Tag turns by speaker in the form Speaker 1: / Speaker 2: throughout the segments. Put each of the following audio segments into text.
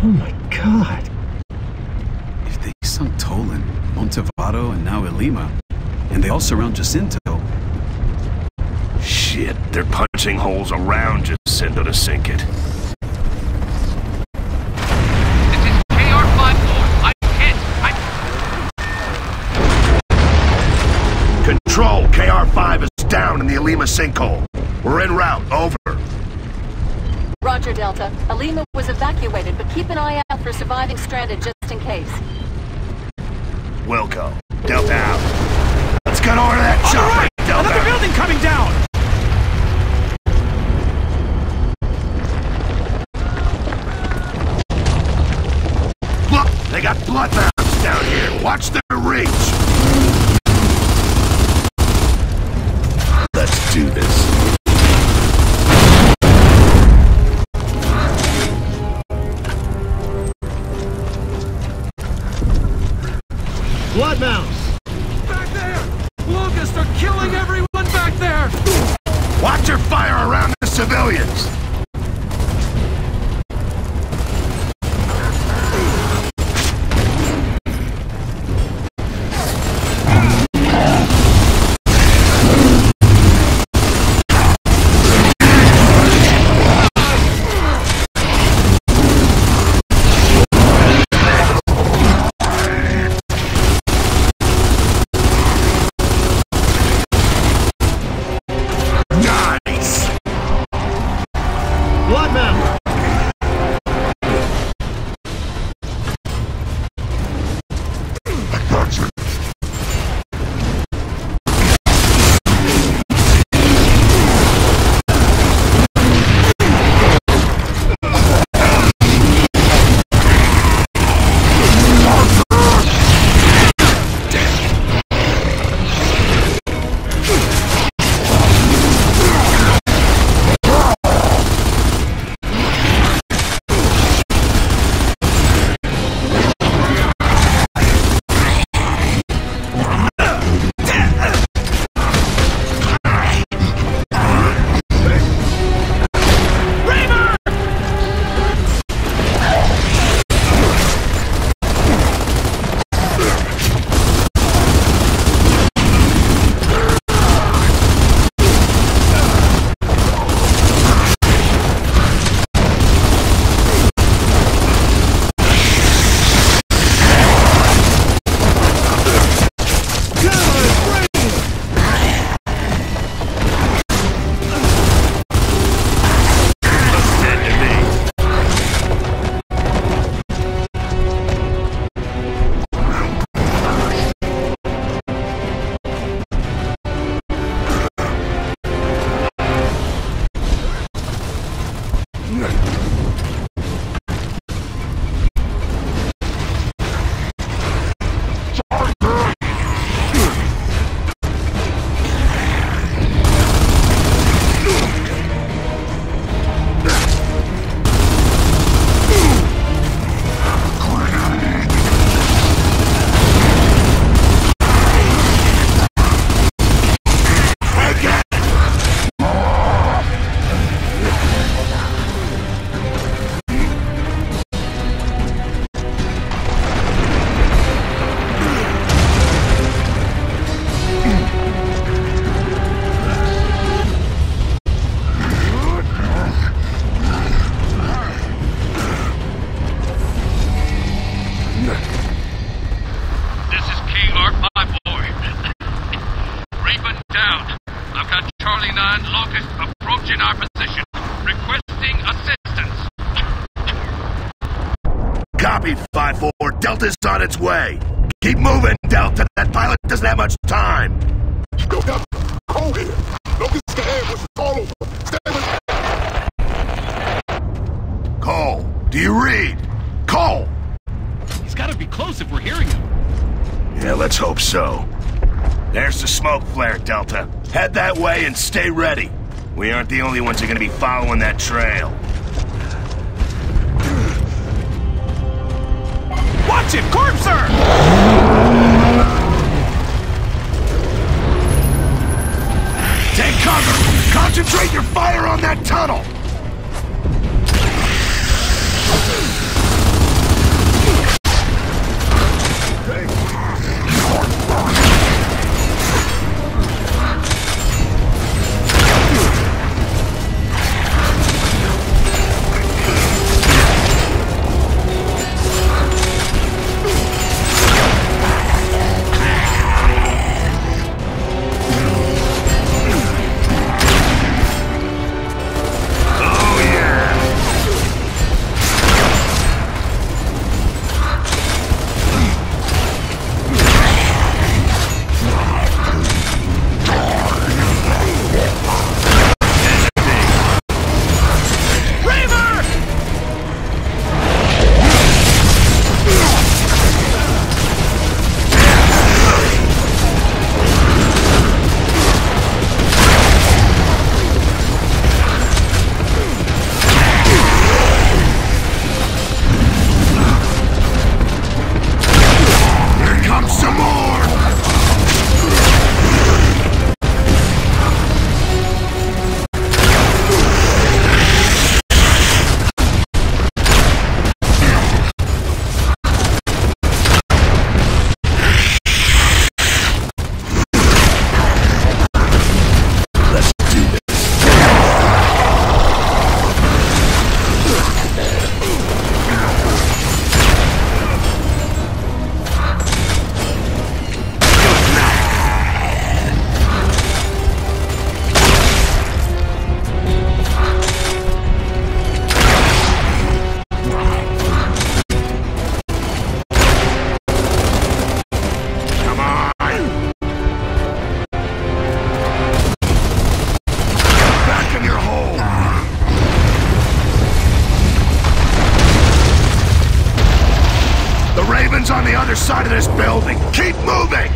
Speaker 1: Oh my god.
Speaker 2: If they sunk Tolan, Montevado, and now Ilima, and they all surround Jacinto...
Speaker 3: Shit, they're punching holes around Jacinto to sink it.
Speaker 4: This is KR-54. I'm hit.
Speaker 3: Control, KR-5 is down in the Ilima sinkhole. We're en route, over.
Speaker 5: Roger, Delta. Ilima was evacuated, but keep an eye out for surviving stranded just in case.
Speaker 3: Wilco, Delta out. Let's get over to that
Speaker 6: On
Speaker 3: chopper,
Speaker 6: the right!
Speaker 3: Delta!
Speaker 6: Another building coming down!
Speaker 3: Look, they got bloodhounds down here. Watch their reach. Let's do this.
Speaker 1: Blood mouse!
Speaker 6: Back there! Locusts are killing everyone back there!
Speaker 3: Watch your fire around the civilians.
Speaker 1: Blood mouse!
Speaker 4: Charlie 9, Locust approaching our position. Requesting assistance.
Speaker 3: Copy, 5-4. Delta's on its way. Keep moving, Delta. That pilot doesn't have much time.
Speaker 7: Go, Delta. Cole here. Locust ahead. What's all over? Stay with...
Speaker 3: Cole, do you read? Cole!
Speaker 6: He's gotta be close if we're hearing him.
Speaker 3: Yeah, let's hope so. There's the smoke flare, Delta. Head that way and stay ready. We aren't the only ones who are gonna be following that trail.
Speaker 6: Watch it! Corpser!
Speaker 3: Take cover! Concentrate your fire on that tunnel! one's on the other side of this building. Keep moving!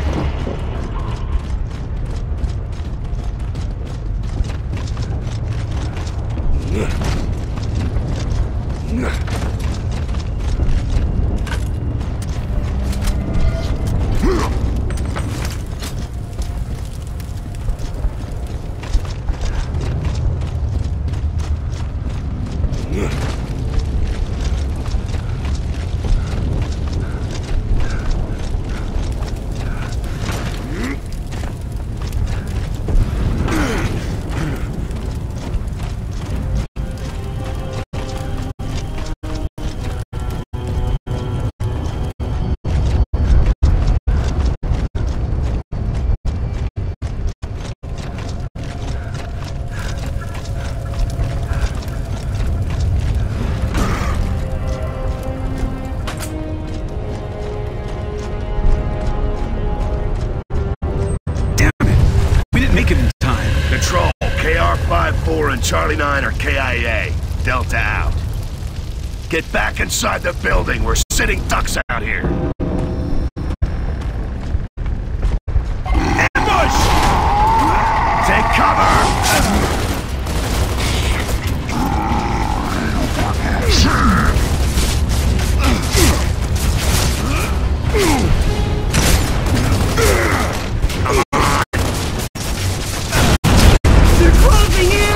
Speaker 3: Charlie 9 or KIA. Delta out. Get back inside the building. We're sitting ducks out here. Ambush! Take cover!
Speaker 1: They're closing in!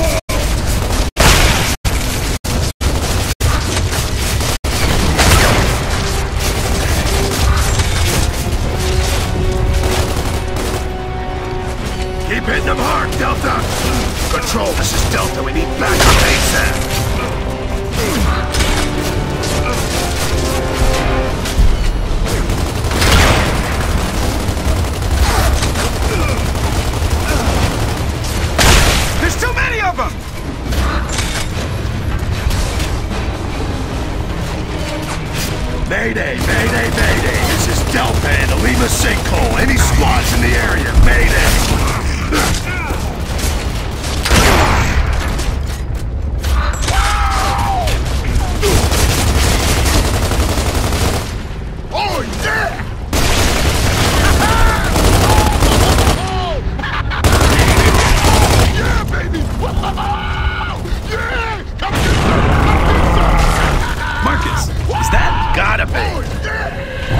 Speaker 3: Hitting them hard, Delta! Control, this is Delta. We need backup ASAP.
Speaker 6: There's too many of them!
Speaker 3: Mayday, mayday, mayday. This is Delta and the Lima sinkhole. Any squads in the area, mayday.
Speaker 7: Oh, yeah! Yeah, baby! Yeah! Come
Speaker 2: Marcus, is that?
Speaker 3: Gotta be.
Speaker 7: Oh, yeah!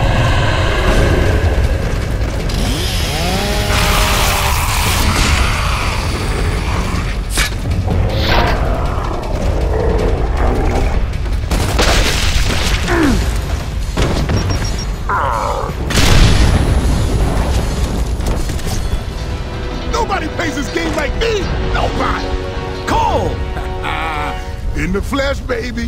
Speaker 7: Nobody plays this game like me! Nobody!
Speaker 6: Cole!
Speaker 7: In the flesh, baby!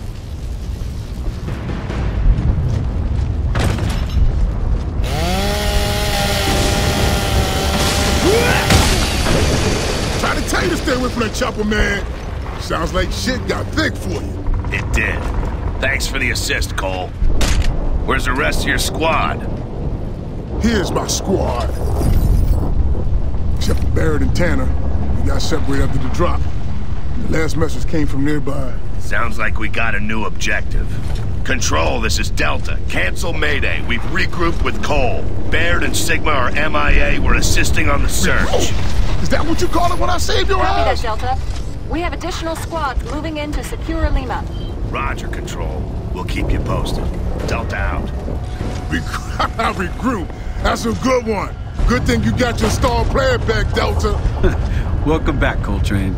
Speaker 7: Try to tell you to stay away from that chopper, man. Sounds like shit got thick for you.
Speaker 3: It did. Thanks for the assist, Cole. Where's the rest of your squad?
Speaker 7: Here's my squad. Except for Barrett and Tanner. We got separated after the drop. The last message came from nearby.
Speaker 3: Sounds like we got a new objective. Control, this is Delta. Cancel Mayday. We've regrouped with Cole. Baird and Sigma are MIA. We're assisting on the search.
Speaker 7: Oh, is that what you call it when I saved your
Speaker 5: Copy that,
Speaker 7: ass?
Speaker 5: Delta. We have additional squads moving in to secure Lima.
Speaker 3: Roger, Control. We'll keep you posted. Delta out.
Speaker 7: Regroup. That's a good one. Good thing you got your star player back, Delta.
Speaker 2: Welcome back, Coltrane.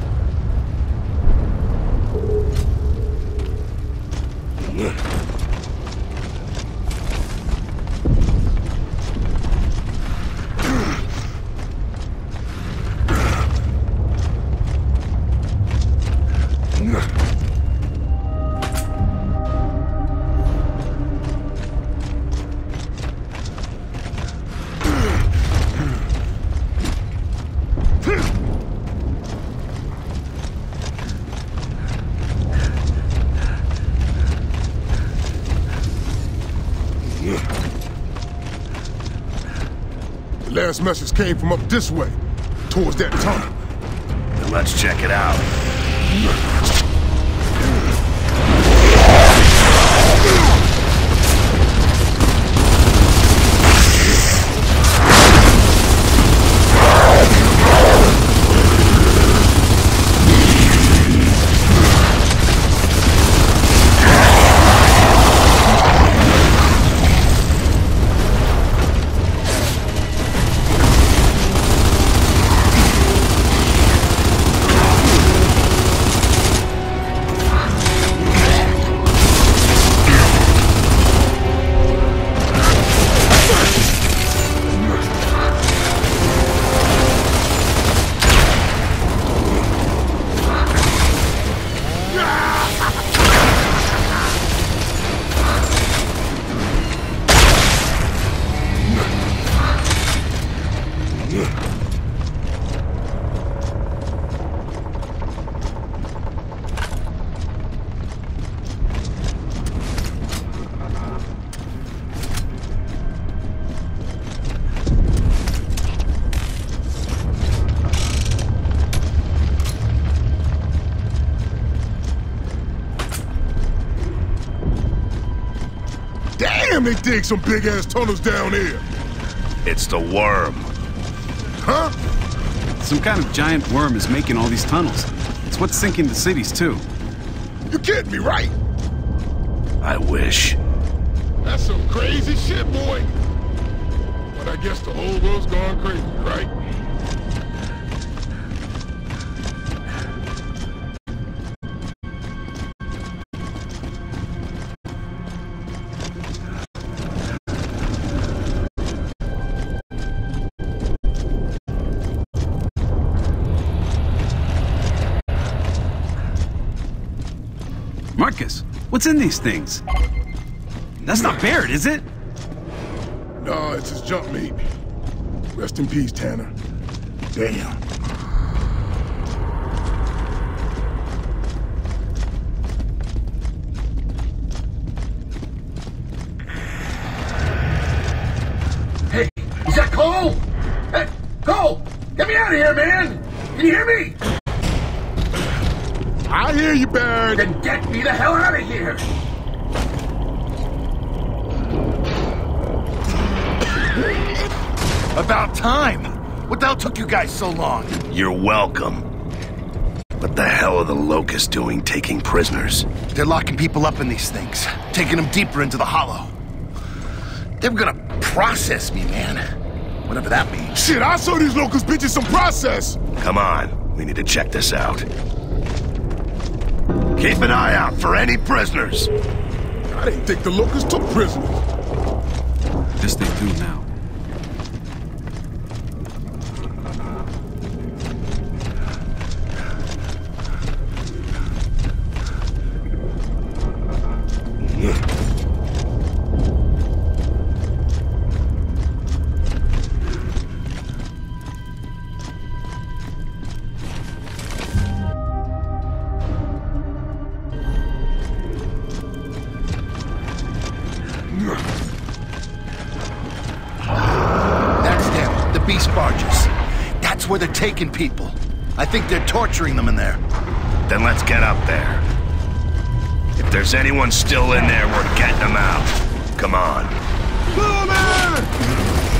Speaker 7: The last message came from up this way, towards that tunnel.
Speaker 3: Then let's check it out.
Speaker 7: Damn, they dig some big-ass tunnels down here.
Speaker 3: It's the worm.
Speaker 7: Huh?
Speaker 2: Some kind of giant worm is making all these tunnels. It's what's sinking the cities, too.
Speaker 7: You kidding me, right?
Speaker 3: I wish.
Speaker 7: That's some crazy shit, boy. But I guess the whole world's gone crazy, right?
Speaker 2: Marcus, what's in these things? That's not Baird, is it?
Speaker 7: No, it's his junk meat. Rest in peace, Tanner. Damn.
Speaker 8: Hey, is that Cole? Hey, Cole! Get me out of here, man! Can you hear me?
Speaker 7: I hear you, Baird.
Speaker 8: Then get me the hell out of here! About time! What the hell took you guys so long?
Speaker 3: You're welcome. What the hell are the Locusts doing taking prisoners?
Speaker 8: They're locking people up in these things, taking them deeper into the hollow. They were gonna process me, man. Whatever that means.
Speaker 7: Shit, I saw these locust bitches some process.
Speaker 3: Come on, we need to check this out. Keep an eye out for any prisoners.
Speaker 7: I didn't think the locusts took prisoners.
Speaker 2: This they do now.
Speaker 8: That's them, the beast barges. That's where they're taking people. I think they're torturing them in there.
Speaker 3: Then let's get up there. If there's anyone still in there, we're getting them out. Come on.
Speaker 7: Blue man!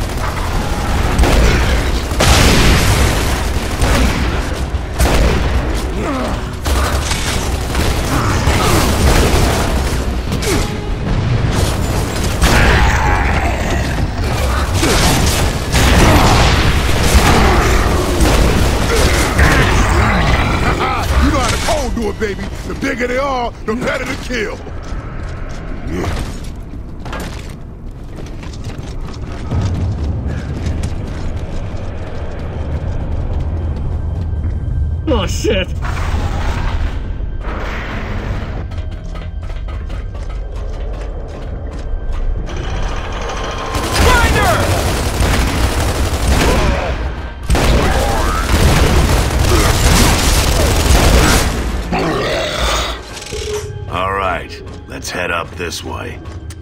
Speaker 7: Do it, baby. The bigger they are, the better to kill.
Speaker 1: Oh, shit.
Speaker 3: All right, let's head up this way.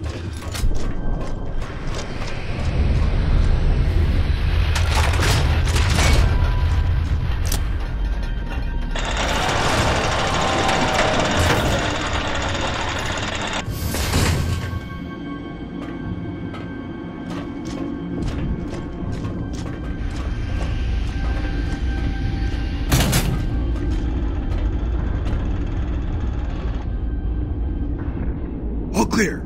Speaker 2: All clear.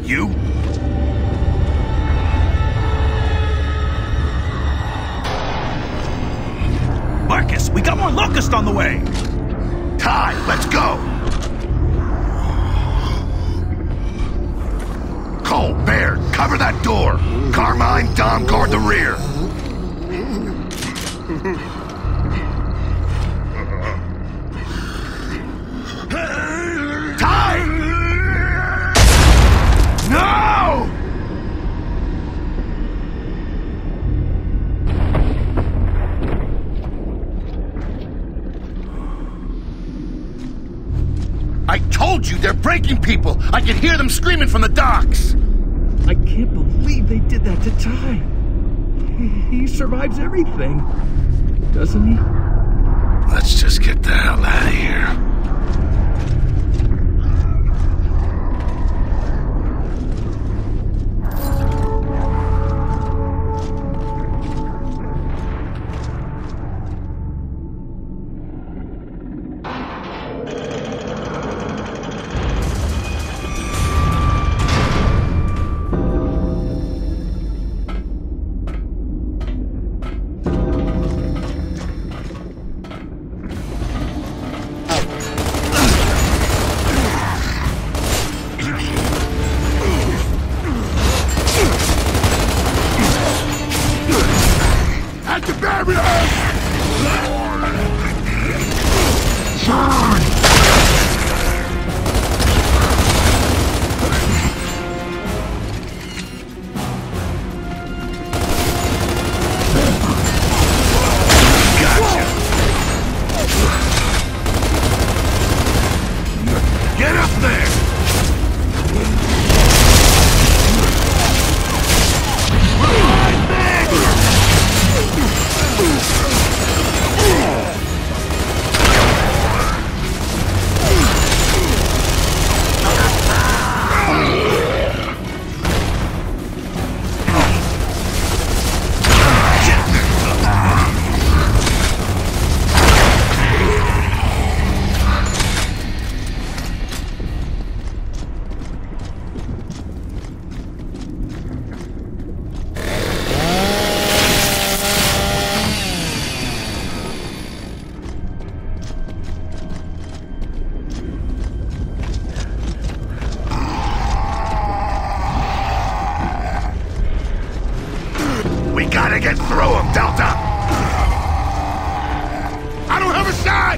Speaker 3: you?
Speaker 6: Marcus, we got more Locust on the way!
Speaker 3: Ty, let's go! Cole, Baird, cover that door! Carmine, Dom, guard the rear! Ty! No!
Speaker 8: I told you, they're breaking people! I can hear them screaming from the docks!
Speaker 6: I can't believe they did that to Ty. He survives everything, doesn't he?
Speaker 3: Let's just get the hell out of here. Gotta get through him, Delta! I don't have a shot!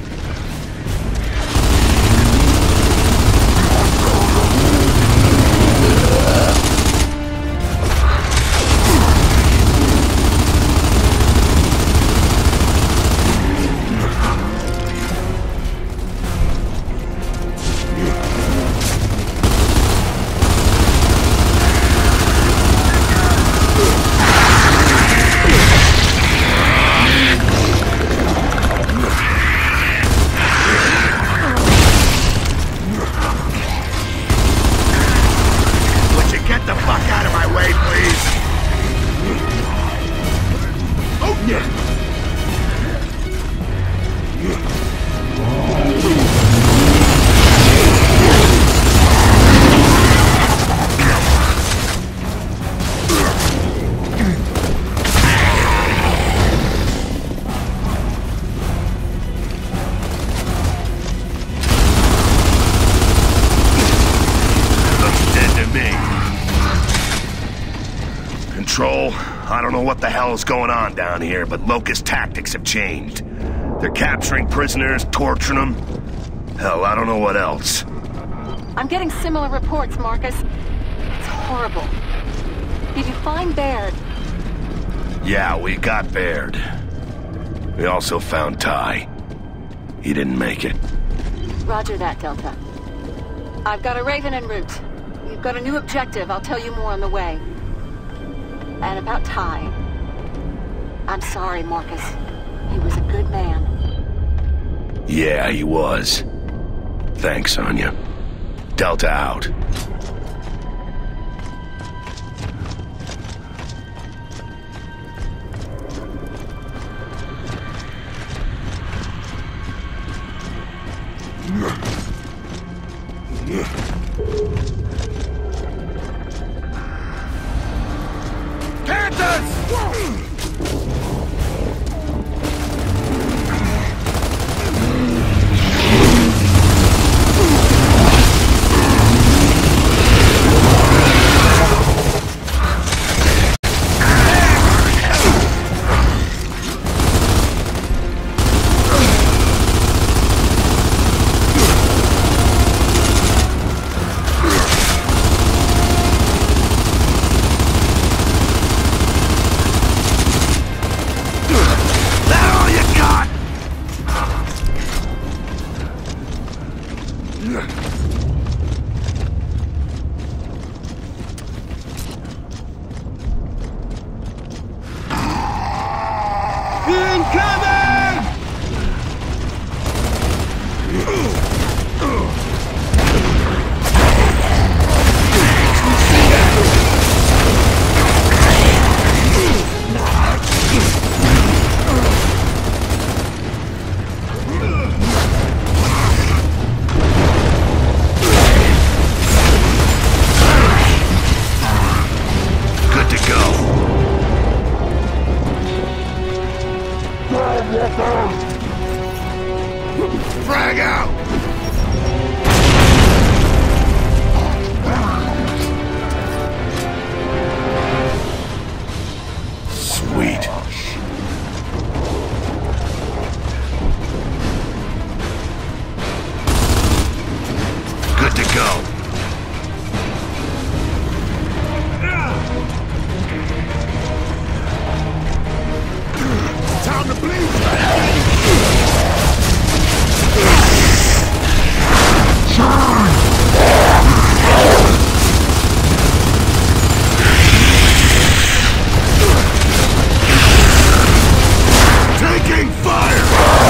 Speaker 3: Control, I don't know what the hell is going on down here, but Locust tactics have changed. They're capturing prisoners, torturing them. Hell, I don't know what else.
Speaker 5: I'm getting similar reports, Marcus. It's horrible. Did you find Baird?
Speaker 3: Yeah, we got Baird. We also found Ty. He didn't make it.
Speaker 5: Roger that, Delta. I've got a Raven en route. We've got a new objective. I'll tell you more on the way. And about Ty. I'm sorry, Marcus. He was a good man.
Speaker 3: Yeah, he was. Thanks, Anya. Delta out. Frag out! Sweet. Good to go.
Speaker 7: Time to bleed!
Speaker 3: Taking fire!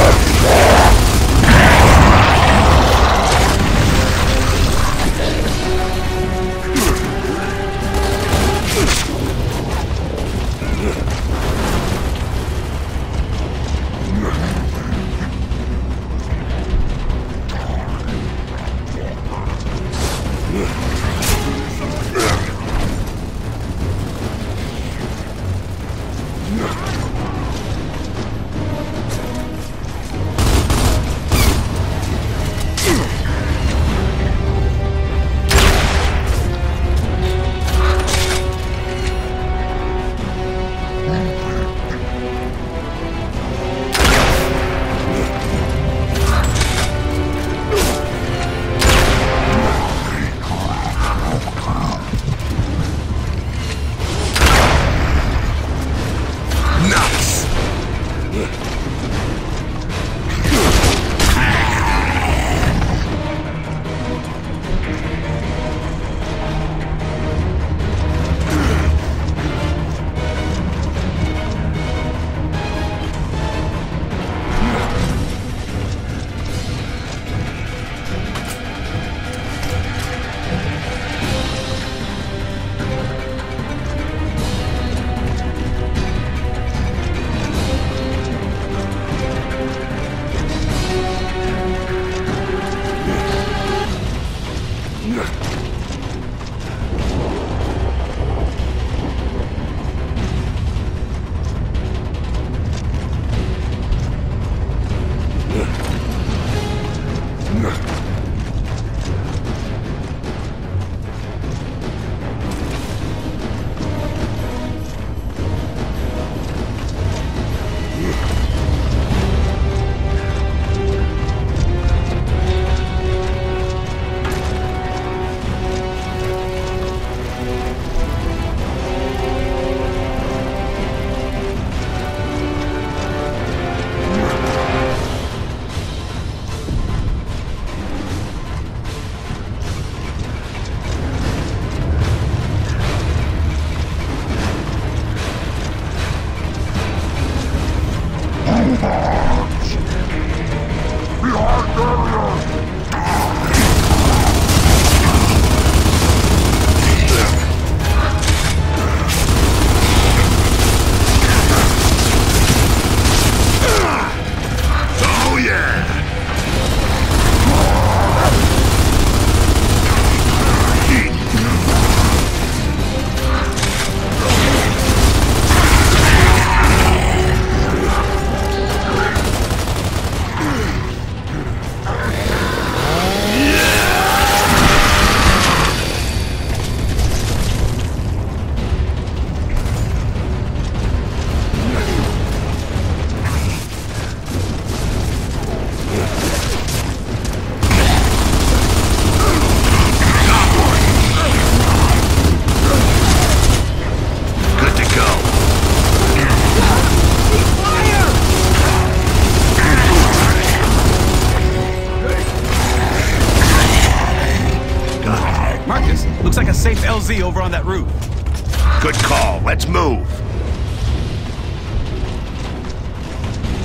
Speaker 2: Looks like a safe LZ over on that roof.
Speaker 3: Good call. Let's move.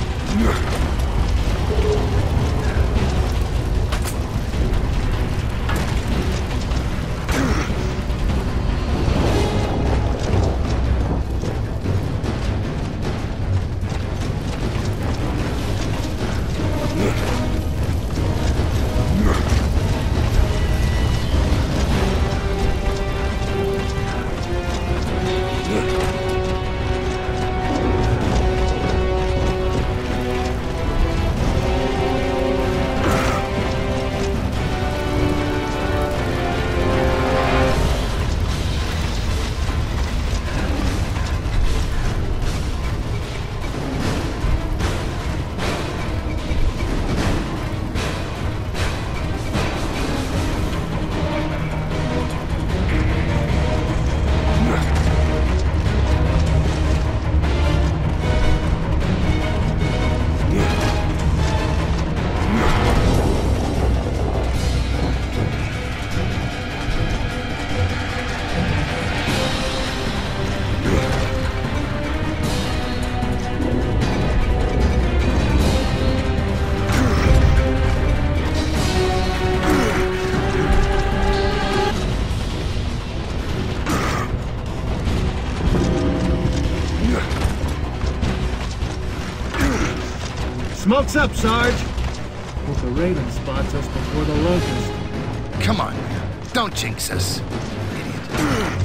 Speaker 6: Smoke's up, Sarge. Hope the Raven spots us before the Locust.
Speaker 8: Come on, man. Don't jinx us. Idiot.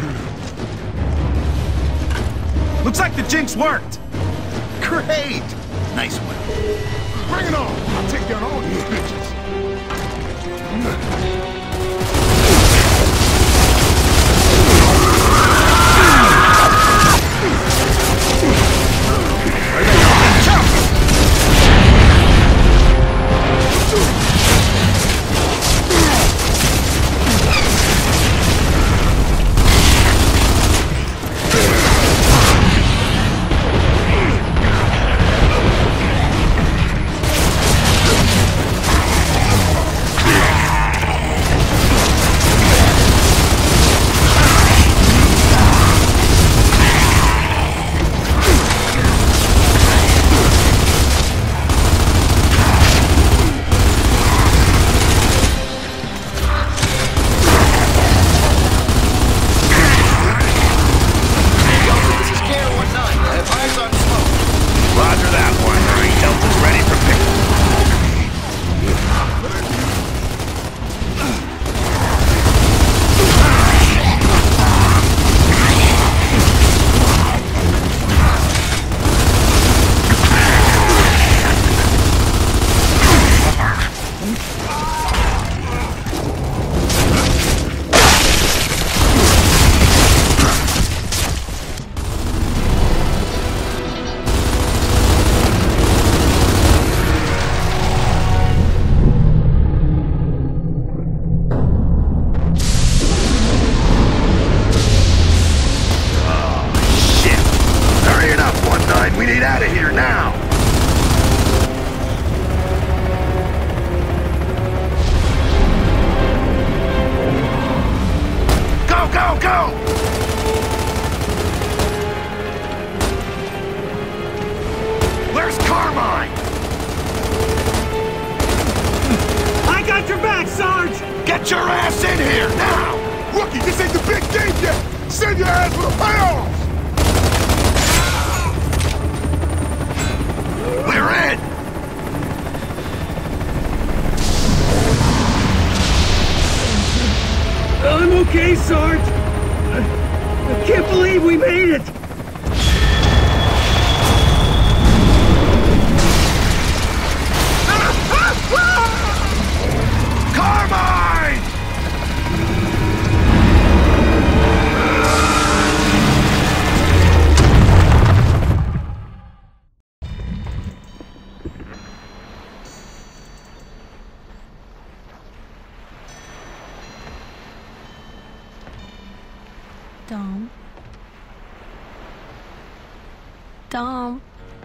Speaker 2: Looks like the jinx worked.
Speaker 8: Great! Nice one.
Speaker 7: Bring it on! I'll take down all these bitches.
Speaker 3: Get your ass in here, now!
Speaker 7: Rookie, this ain't the big game yet! Send your ass for the payoff!
Speaker 3: We're in!
Speaker 6: I'm okay, Sarge. I can't believe we made it.
Speaker 3: Carmine!
Speaker 9: Dom. Dom.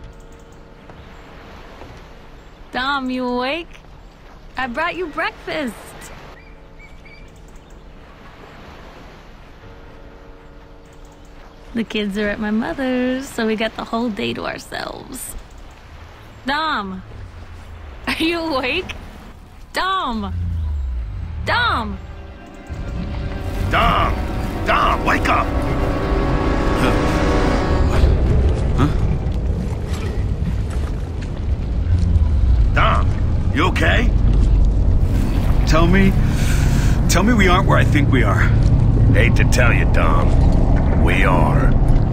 Speaker 9: Dom, you awake? I brought you breakfast. The kids are at my mother's, so we got the whole day to ourselves. Dom! Are you awake? Dom! Dom!
Speaker 3: Dom! Dom, wake up!
Speaker 2: Huh?
Speaker 3: Dom, you okay?
Speaker 2: Tell me we aren't where I think we are.
Speaker 3: Hate to tell you, Dom. We are.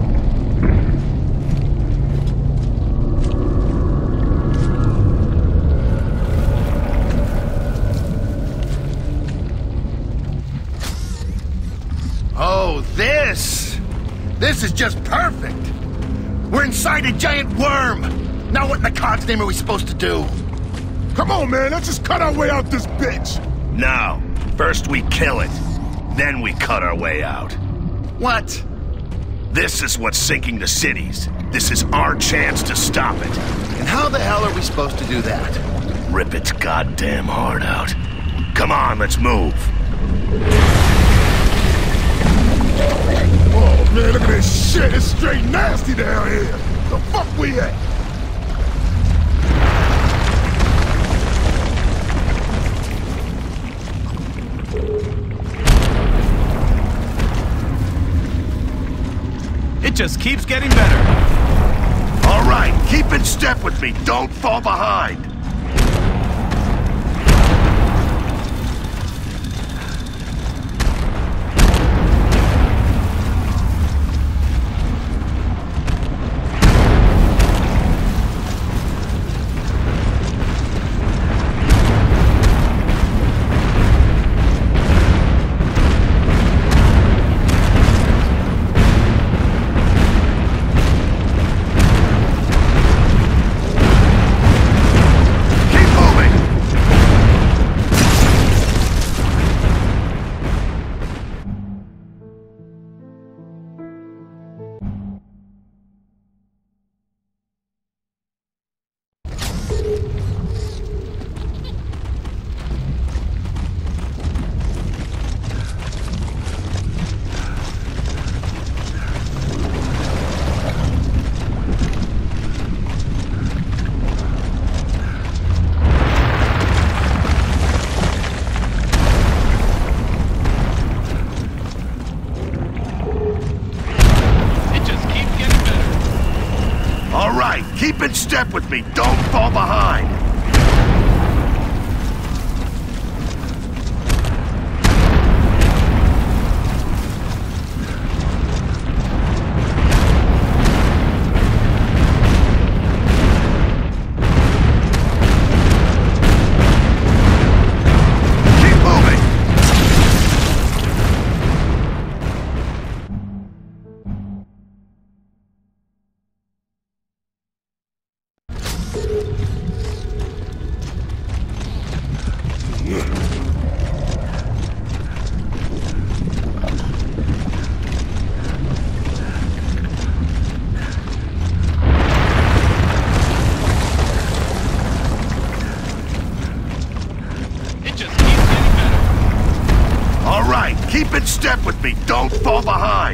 Speaker 8: Oh, this! This is just perfect! We're inside a giant worm! Now what in the God's name are we supposed to do?
Speaker 7: Come on, man, let's just cut our way out this bitch!
Speaker 3: No. First we kill it. Then we cut our way out.
Speaker 8: What?
Speaker 3: This is what's sinking the cities. This is our chance to stop it.
Speaker 8: And how the hell are we supposed to do that?
Speaker 3: Rip its goddamn heart out. Come on, let's move.
Speaker 7: Oh, man, look at this shit. It's straight nasty down here. The fuck we at?
Speaker 2: It just keeps getting better.
Speaker 3: All right, keep in step with me. Don't fall behind. Keep in step with me. Don't fall behind. Keep in step with me. Don't fall behind.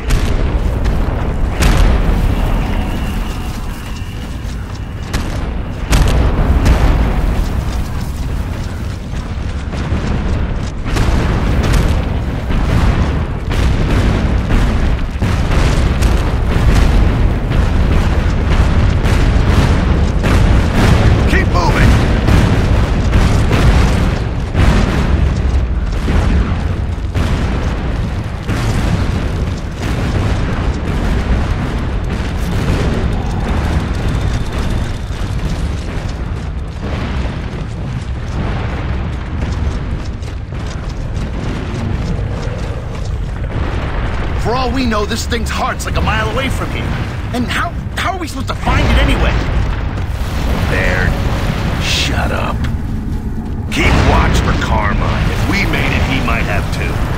Speaker 8: For all we know, this thing's heart's like a mile away from here. And how are we supposed to find it anyway?
Speaker 3: There. Shut up. Keep watch for Carmine. If we made it, he might have too.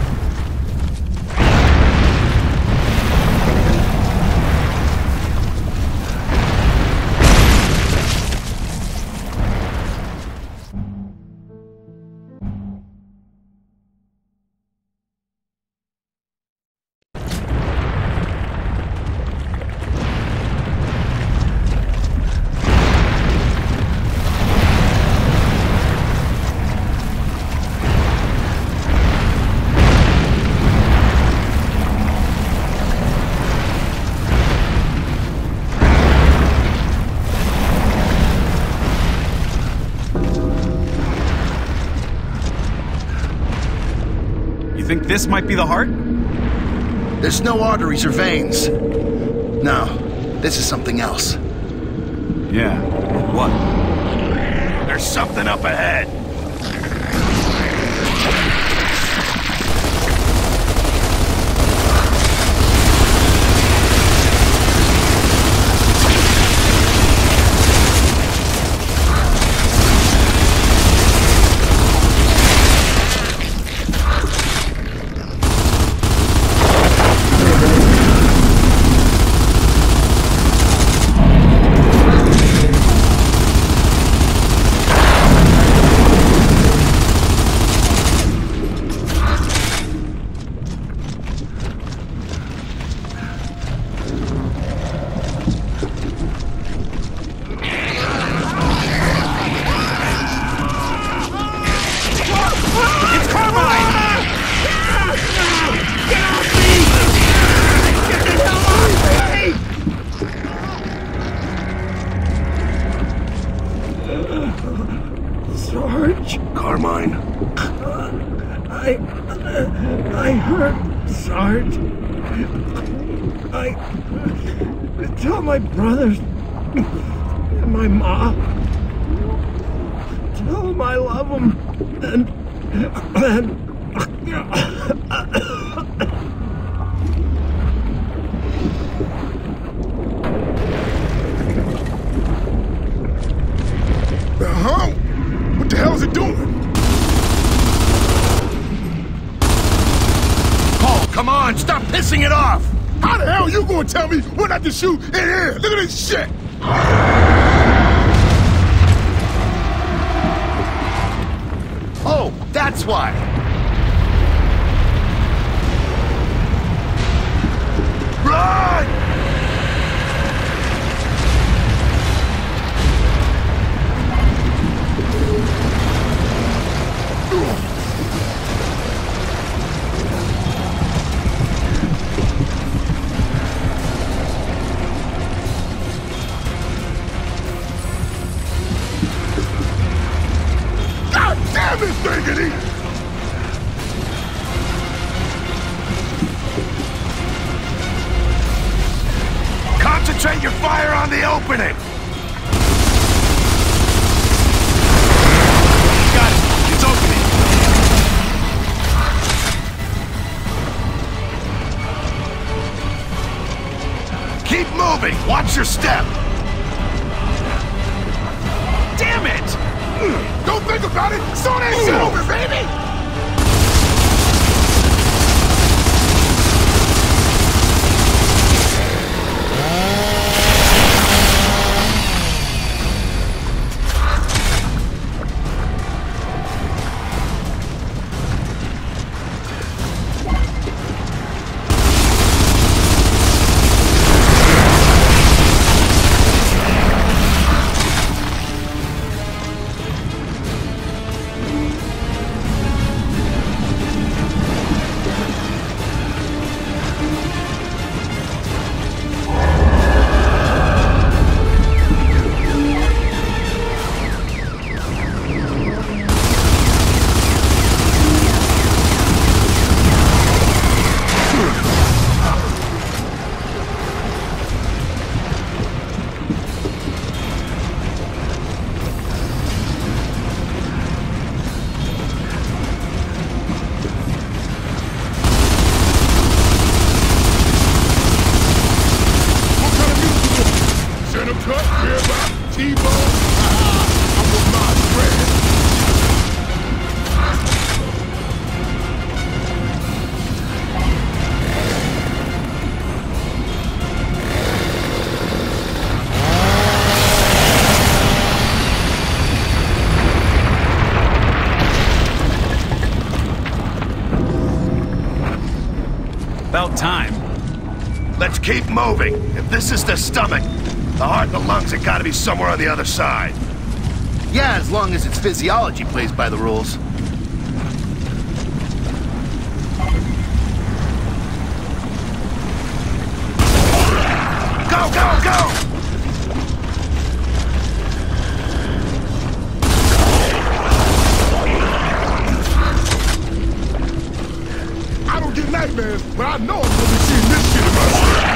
Speaker 2: Think this might be the heart?
Speaker 8: There's no arteries or veins. No, this is something else.
Speaker 2: Yeah, what?
Speaker 3: There's something up ahead.
Speaker 6: Sarge.
Speaker 3: Carmine?
Speaker 6: I heard, Sarge. I tell my brothers and my mom. Tell them I love them. And
Speaker 7: Huh? What the hell is it doing?
Speaker 8: Paul, come on, stop pissing it off!
Speaker 7: How the hell are you gonna tell me when not to shoot in here? Look at this shit!
Speaker 8: Oh, that's why.
Speaker 3: Run!
Speaker 7: God damn this thing!
Speaker 3: Concentrate your fire on the opening! Got it! It's opening! Keep moving! Watch your step! Damn it!
Speaker 7: Don't think about it! Saw that shit over, baby!
Speaker 2: About time.
Speaker 3: Let's keep moving. If this is the stomach, the heart and the lungs have got to be somewhere on the other side.
Speaker 8: Yeah, as long as its physiology plays by the rules.
Speaker 3: Go, go, go!
Speaker 7: I don't get nightmares, but I know I'm gonna be seeing this shit in my sleep.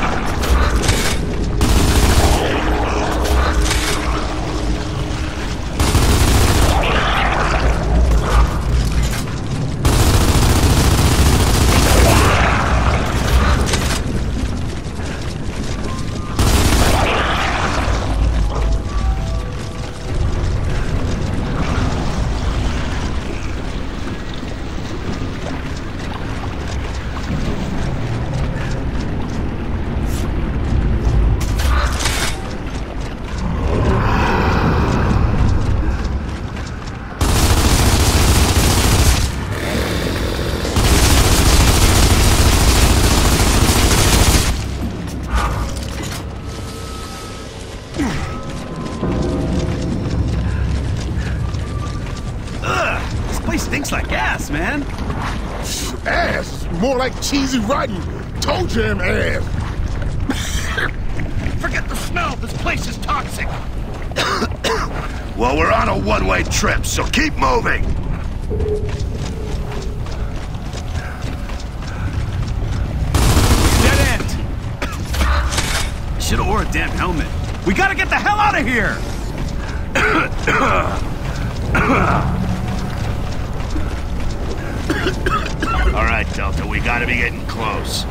Speaker 2: Stinks like ass, man.
Speaker 7: Ass? More like cheesy rotten toe jam ass.
Speaker 8: Forget the smell. This place is toxic.
Speaker 3: Well, we're on a one-way trip, so keep moving!
Speaker 2: Dead end! Should've wore a damn helmet. We gotta get the hell out of here!
Speaker 3: All right, Delta, we gotta be getting close.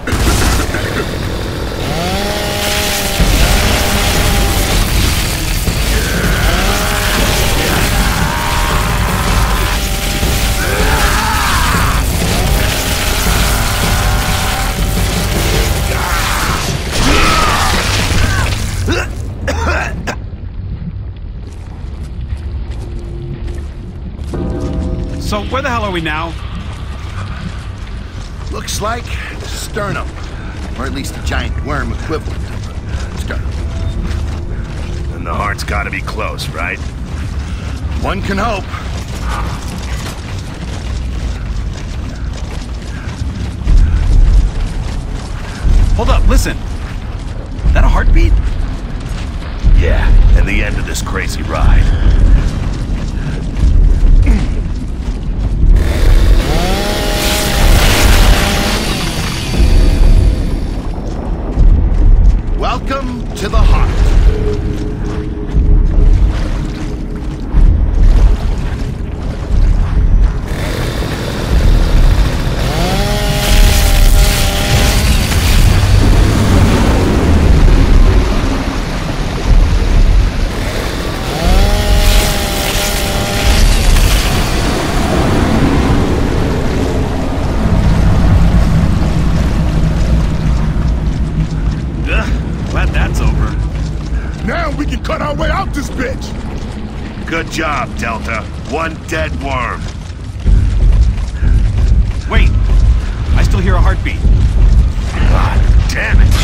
Speaker 2: So, where the hell are we now?
Speaker 8: Looks like the sternum, or at least a giant worm equivalent of a sternum.
Speaker 3: And the heart's gotta be close, right?
Speaker 8: One can hope.
Speaker 2: Hold up, listen. That a heartbeat?
Speaker 3: Yeah, and the end of this crazy ride.
Speaker 8: Welcome to the heart.
Speaker 2: Glad that's over.
Speaker 7: Now we can cut our way out this bitch!
Speaker 3: Good job, Delta. One dead worm.
Speaker 2: Wait, I still hear a heartbeat.
Speaker 3: God damn it.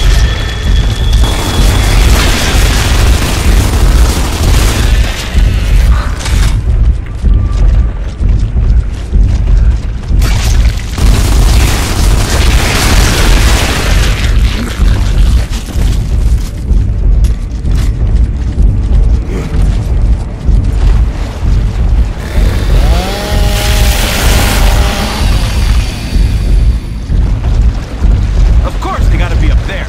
Speaker 2: Of course they gotta be up there.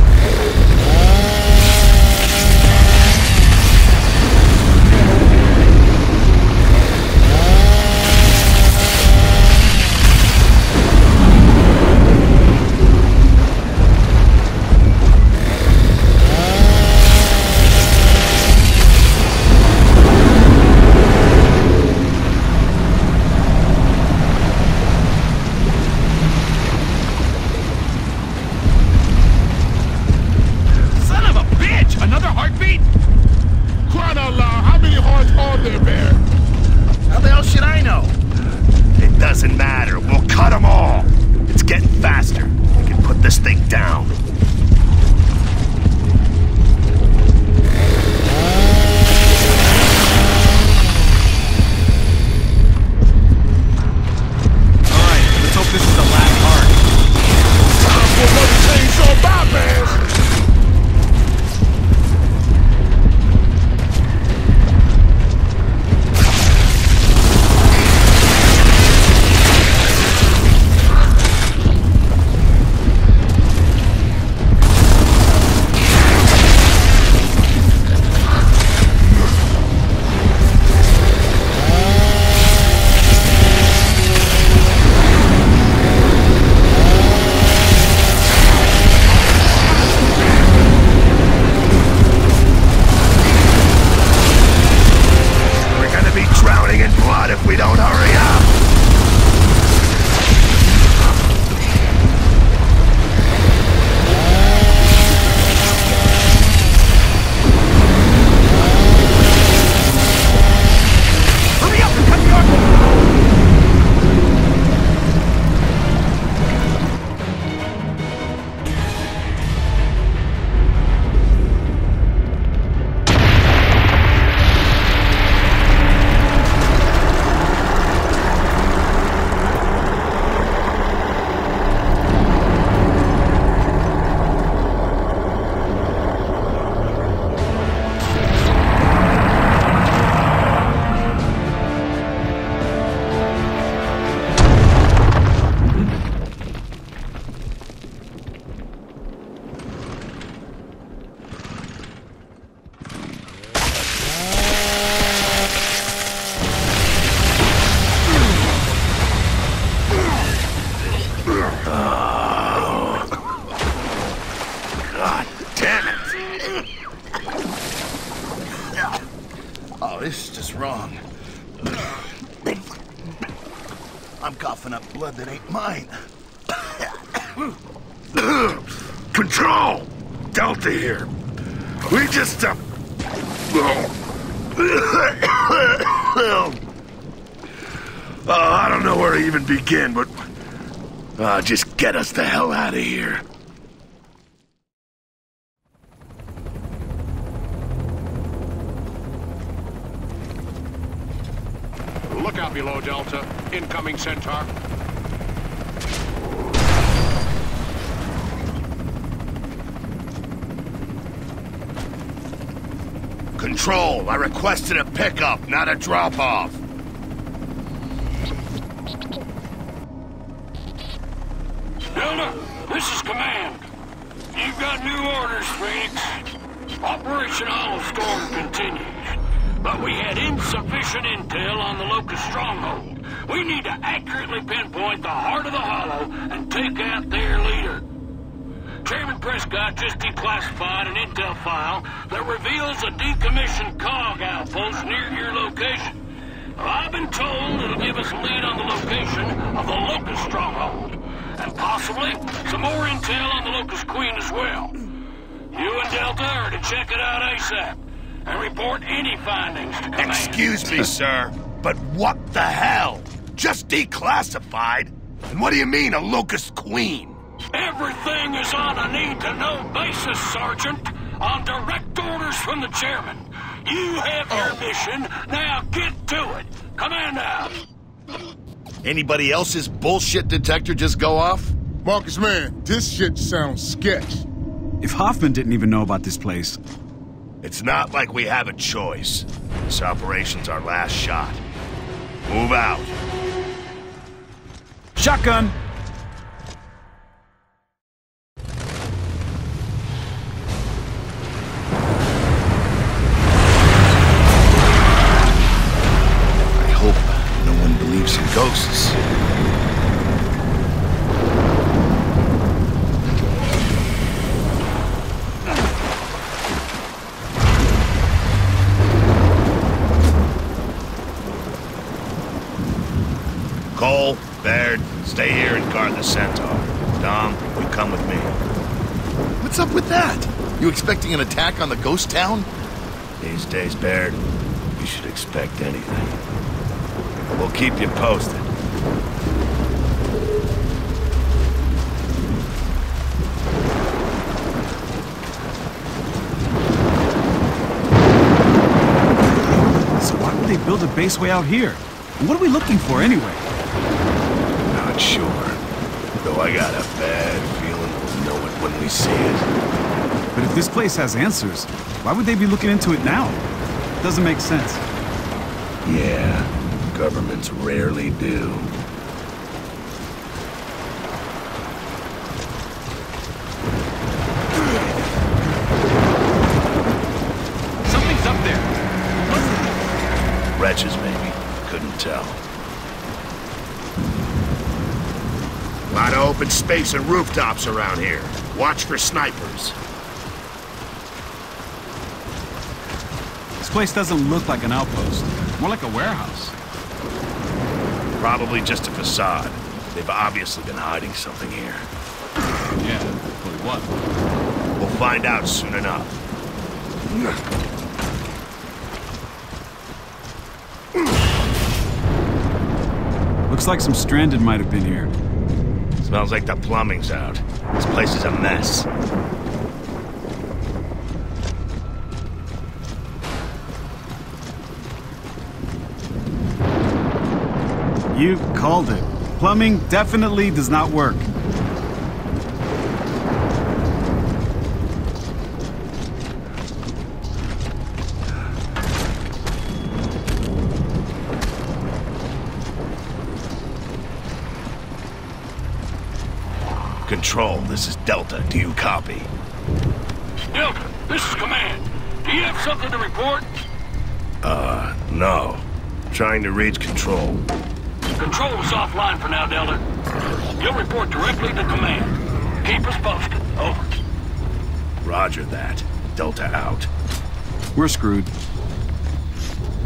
Speaker 2: Son of a bitch! Another heartbeat?
Speaker 7: Crying out loud, how many hearts are there, Bear?
Speaker 8: How the hell should I know?
Speaker 3: It doesn't matter. We'll cut them all. It's getting faster. We can put this thing down.
Speaker 2: Alright, let's hope this is the last heart.
Speaker 7: Time for another chainsaw bypass!
Speaker 8: Oh, this is just wrong. I'm coughing up blood that ain't mine.
Speaker 3: Control! Delta here. We just, I don't know where to even begin, but... just get us the hell out of here.
Speaker 10: Look out below, Delta. Incoming Centaur.
Speaker 3: Control, I requested a pickup, not a drop-off.
Speaker 10: Delta, this is Command. You've got new orders, Phoenix. Operation Hollow Storm continues. But we had insufficient intel on the Locust stronghold. We need to accurately pinpoint the heart of the Hollow and take out their leader. Chairman Prescott just declassified an intel file that reveals a decommissioned COG outpost near your location. Well, I've been told it'll give us a lead on the location of the Locust stronghold, and possibly some more intel on the Locust Queen as well. You and Delta are to check it out ASAP. And report any findings to Command.
Speaker 3: Excuse me, sir, but what the hell? Just declassified? And what do you mean, a Locust Queen?
Speaker 10: Everything is on a need-to-know basis, Sergeant, on direct orders from the Chairman. You have your mission, now get to it. Command out.
Speaker 8: Anybody else's bullshit detector just go off?
Speaker 7: Marcus, man, this shit sounds sketch.
Speaker 2: If Hoffman didn't even know about this place...
Speaker 3: It's not like we have a choice. This operation's our last shot. Move out.
Speaker 2: Shotgun!
Speaker 8: I hope no one believes in ghosts.
Speaker 3: Cole, Baird, stay here and guard the Centaur. Dom, you come with me.
Speaker 8: What's up with that? You expecting an attack on the ghost town?
Speaker 3: These days, Baird, you should expect anything. We'll keep you posted.
Speaker 2: So why would they build a base way out here? And what are we looking for anyway?
Speaker 3: Not sure. Though I got a bad feeling we'll know it when we see it.
Speaker 2: But if this place has answers, why would they be looking into it now? Doesn't make sense.
Speaker 3: Yeah, governments rarely do.
Speaker 10: Something's up there.
Speaker 3: Wretches, maybe. Couldn't tell. A lot of open space and rooftops around here. Watch for snipers.
Speaker 2: This place doesn't look like an outpost. More like a warehouse.
Speaker 3: Probably just a facade. They've obviously been hiding something here.
Speaker 2: Yeah, but what?
Speaker 3: We'll find out soon enough.
Speaker 2: Looks like some stranded might have been here.
Speaker 3: Smells like the plumbing's out. This place is a mess.
Speaker 2: You called it. Plumbing definitely does not work.
Speaker 3: Control, this is Delta. Do you copy?
Speaker 10: Delta, this is Command. Do you have something to report?
Speaker 3: No. Trying to reach Control.
Speaker 10: Control is offline for now, Delta. You'll report directly to Command. Keep us posted. Over.
Speaker 3: Roger that. Delta out.
Speaker 2: We're screwed.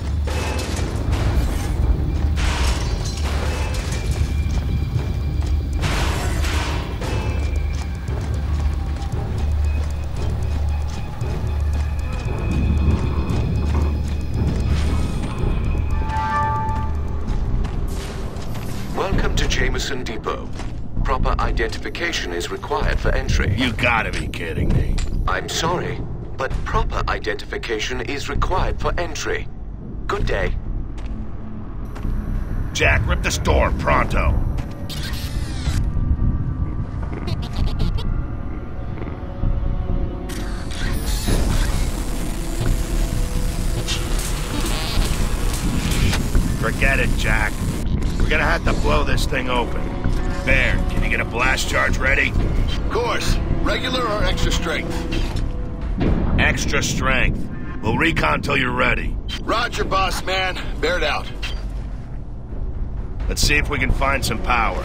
Speaker 11: Jefferson Depot. Proper identification is required for entry.
Speaker 3: You gotta be kidding me.
Speaker 11: I'm sorry, but proper identification is required for entry. Good day.
Speaker 3: Jack, rip this door, pronto. Forget it, Jack. We're gonna have to blow this thing open. Bear, can you get a blast charge ready?
Speaker 8: Of course. Regular or extra strength?
Speaker 3: Extra strength. We'll recon till you're ready.
Speaker 8: Roger, boss man. Bear it out.
Speaker 3: Let's see if we can find some power.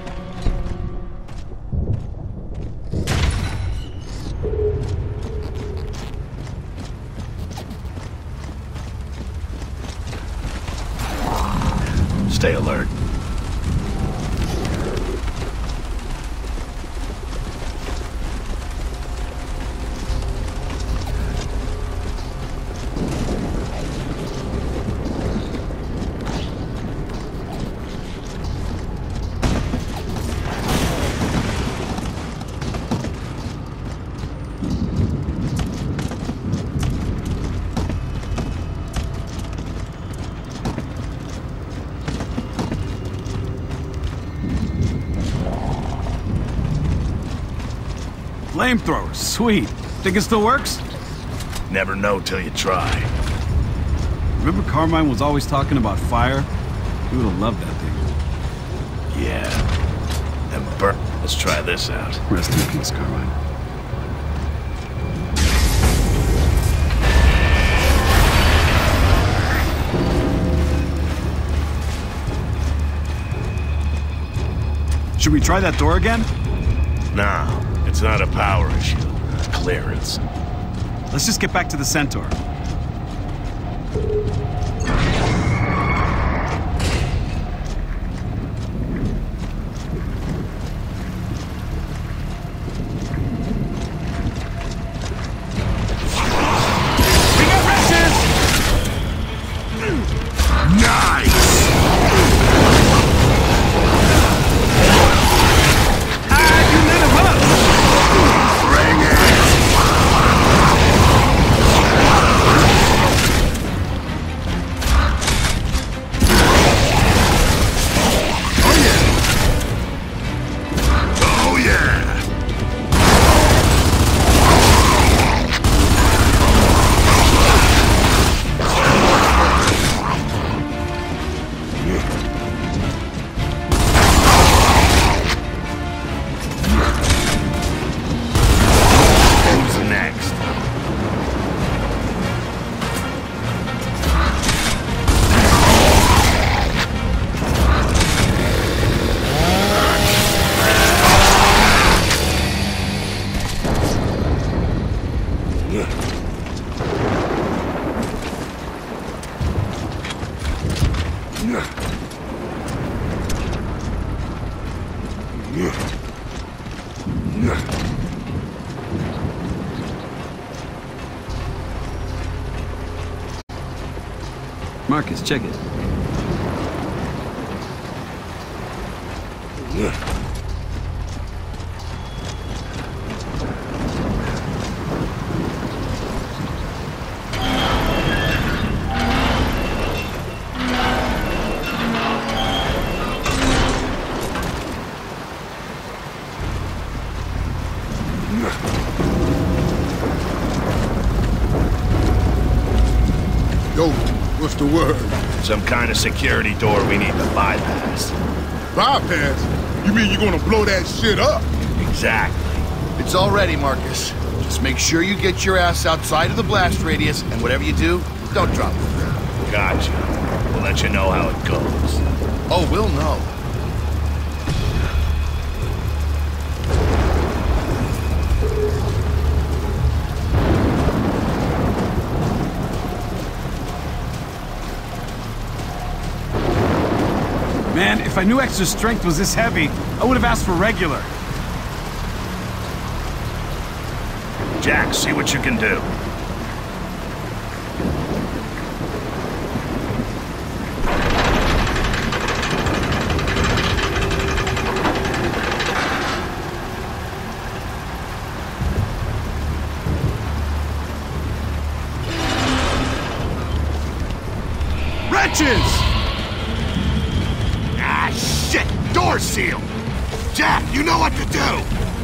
Speaker 3: Stay alert.
Speaker 2: Flamethrower, sweet. Think it still works?
Speaker 3: Never know till you try.
Speaker 2: Remember Carmine was always talking about fire? He would have loved that thing.
Speaker 3: Yeah. And burn. Let's try this out.
Speaker 2: Rest in peace, Carmine. Should we try that door again?
Speaker 3: No. It's not a power issue. Clearance.
Speaker 2: Let's just get back to the Centaur.
Speaker 3: We got wrenches! Nice!
Speaker 2: Marcus, check it.
Speaker 7: Yo, what's the word?
Speaker 3: Some kind of security door we need to bypass.
Speaker 7: Bypass? You mean you're gonna blow that shit up?
Speaker 3: Exactly.
Speaker 8: It's all ready, Marcus. Just make sure you get your ass outside of the blast radius, and whatever you do, don't drop it.
Speaker 3: Gotcha. We'll let you know how it goes.
Speaker 8: Oh, we'll know.
Speaker 2: Man, if I knew extra strength was this heavy, I would have asked for regular.
Speaker 3: Jack, see what you can do.
Speaker 2: Hatches!
Speaker 3: Ah, shit! Door sealed! Jack, you know what to do!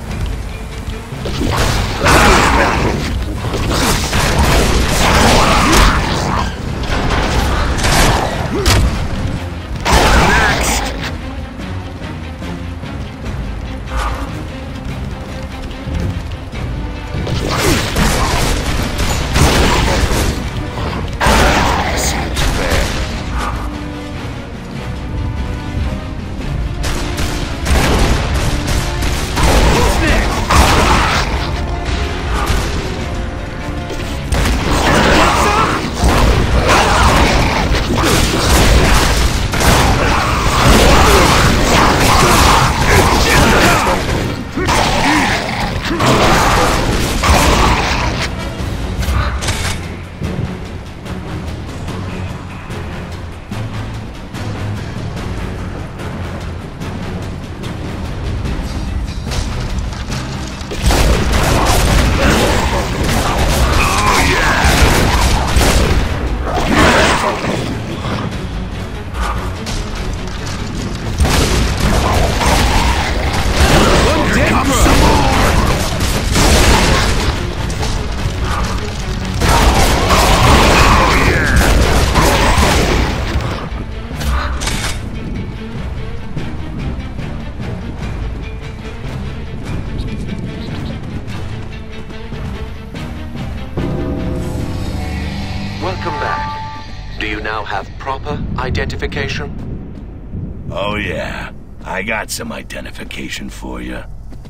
Speaker 11: Welcome back. Do you now have proper identification?
Speaker 3: Oh yeah, I got some identification for you.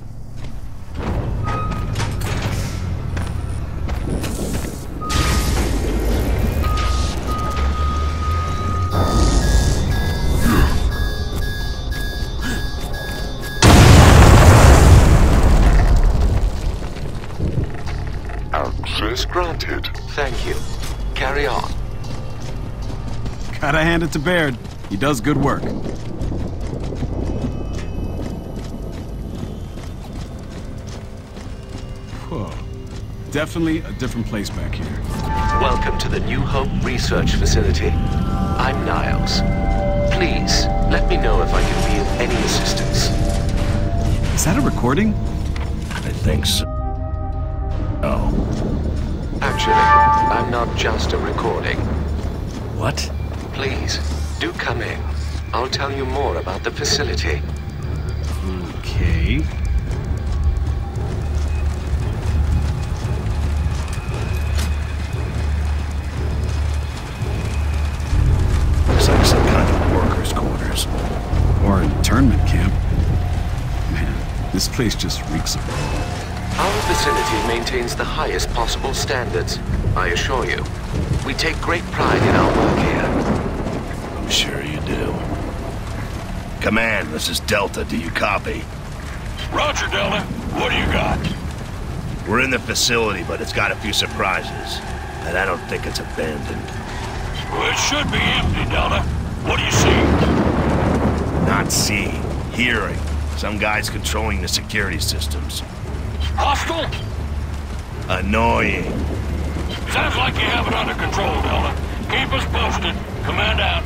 Speaker 11: Access granted. Thank you. Carry on.
Speaker 2: Gotta hand it to Baird. He does good work. Whoa. Definitely a different place back here.
Speaker 11: Welcome to the New Hope Research Facility. I'm Niles. Please, let me know if I can be of any assistance.
Speaker 2: Is that a recording?
Speaker 3: I think so. Oh.
Speaker 11: Actually, I'm not just a recording.
Speaker 2: What?
Speaker 11: Please, do come in. I'll tell you more about the facility.
Speaker 2: Okay.
Speaker 3: Looks like some kind of workers' quarters.
Speaker 2: Or an internment camp. Man, this place just reeks of it.
Speaker 11: Our facility maintains the highest possible standards, I assure you. We take great pride in our work here.
Speaker 3: I'm sure you do. Command, this is Delta. Do you copy?
Speaker 10: Roger, Delta. What do you got?
Speaker 3: We're in the facility, but it's got a few surprises. And I don't think it's abandoned.
Speaker 10: Well, it should be empty, Delta. What do you see?
Speaker 3: Not seeing. Hearing. Some guys controlling the security systems.
Speaker 10: Hostile?
Speaker 3: Annoying.
Speaker 10: Sounds like you have it under control, Delta. Keep us posted. Command out.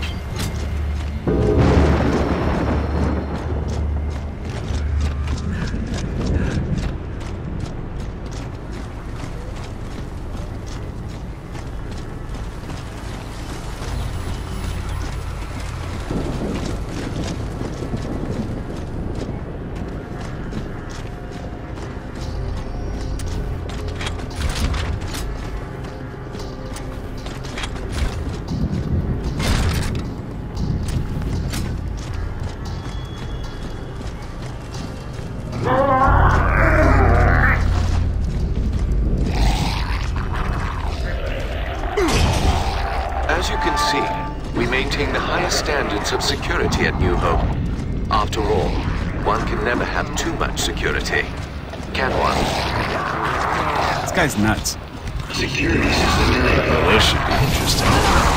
Speaker 11: As you can see, we maintain the highest standards of security at New Hope. After all, one can never have too much security, can one?
Speaker 2: This guy's nuts.
Speaker 3: Security system. Well, this should be interesting.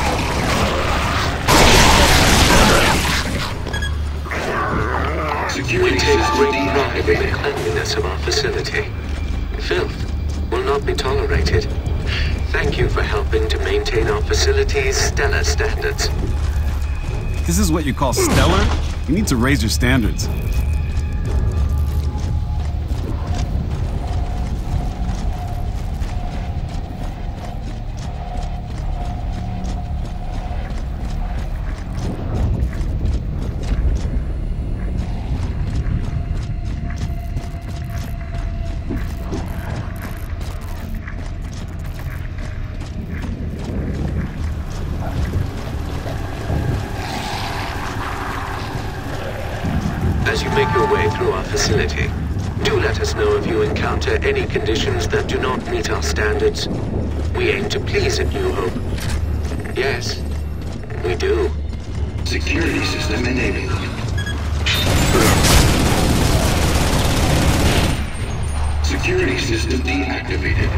Speaker 11: We take great pride in the cleanliness of our facility. Filth will not be tolerated. Thank you for helping to maintain our facility's stellar standards.
Speaker 2: this is what you call stellar, you need to raise your standards.
Speaker 11: As you make your way through our facility, do let us know if you encounter any conditions that do not meet our standards. We aim to please at New Hope. Yes, we do.
Speaker 12: Security system enabled. Security system deactivated.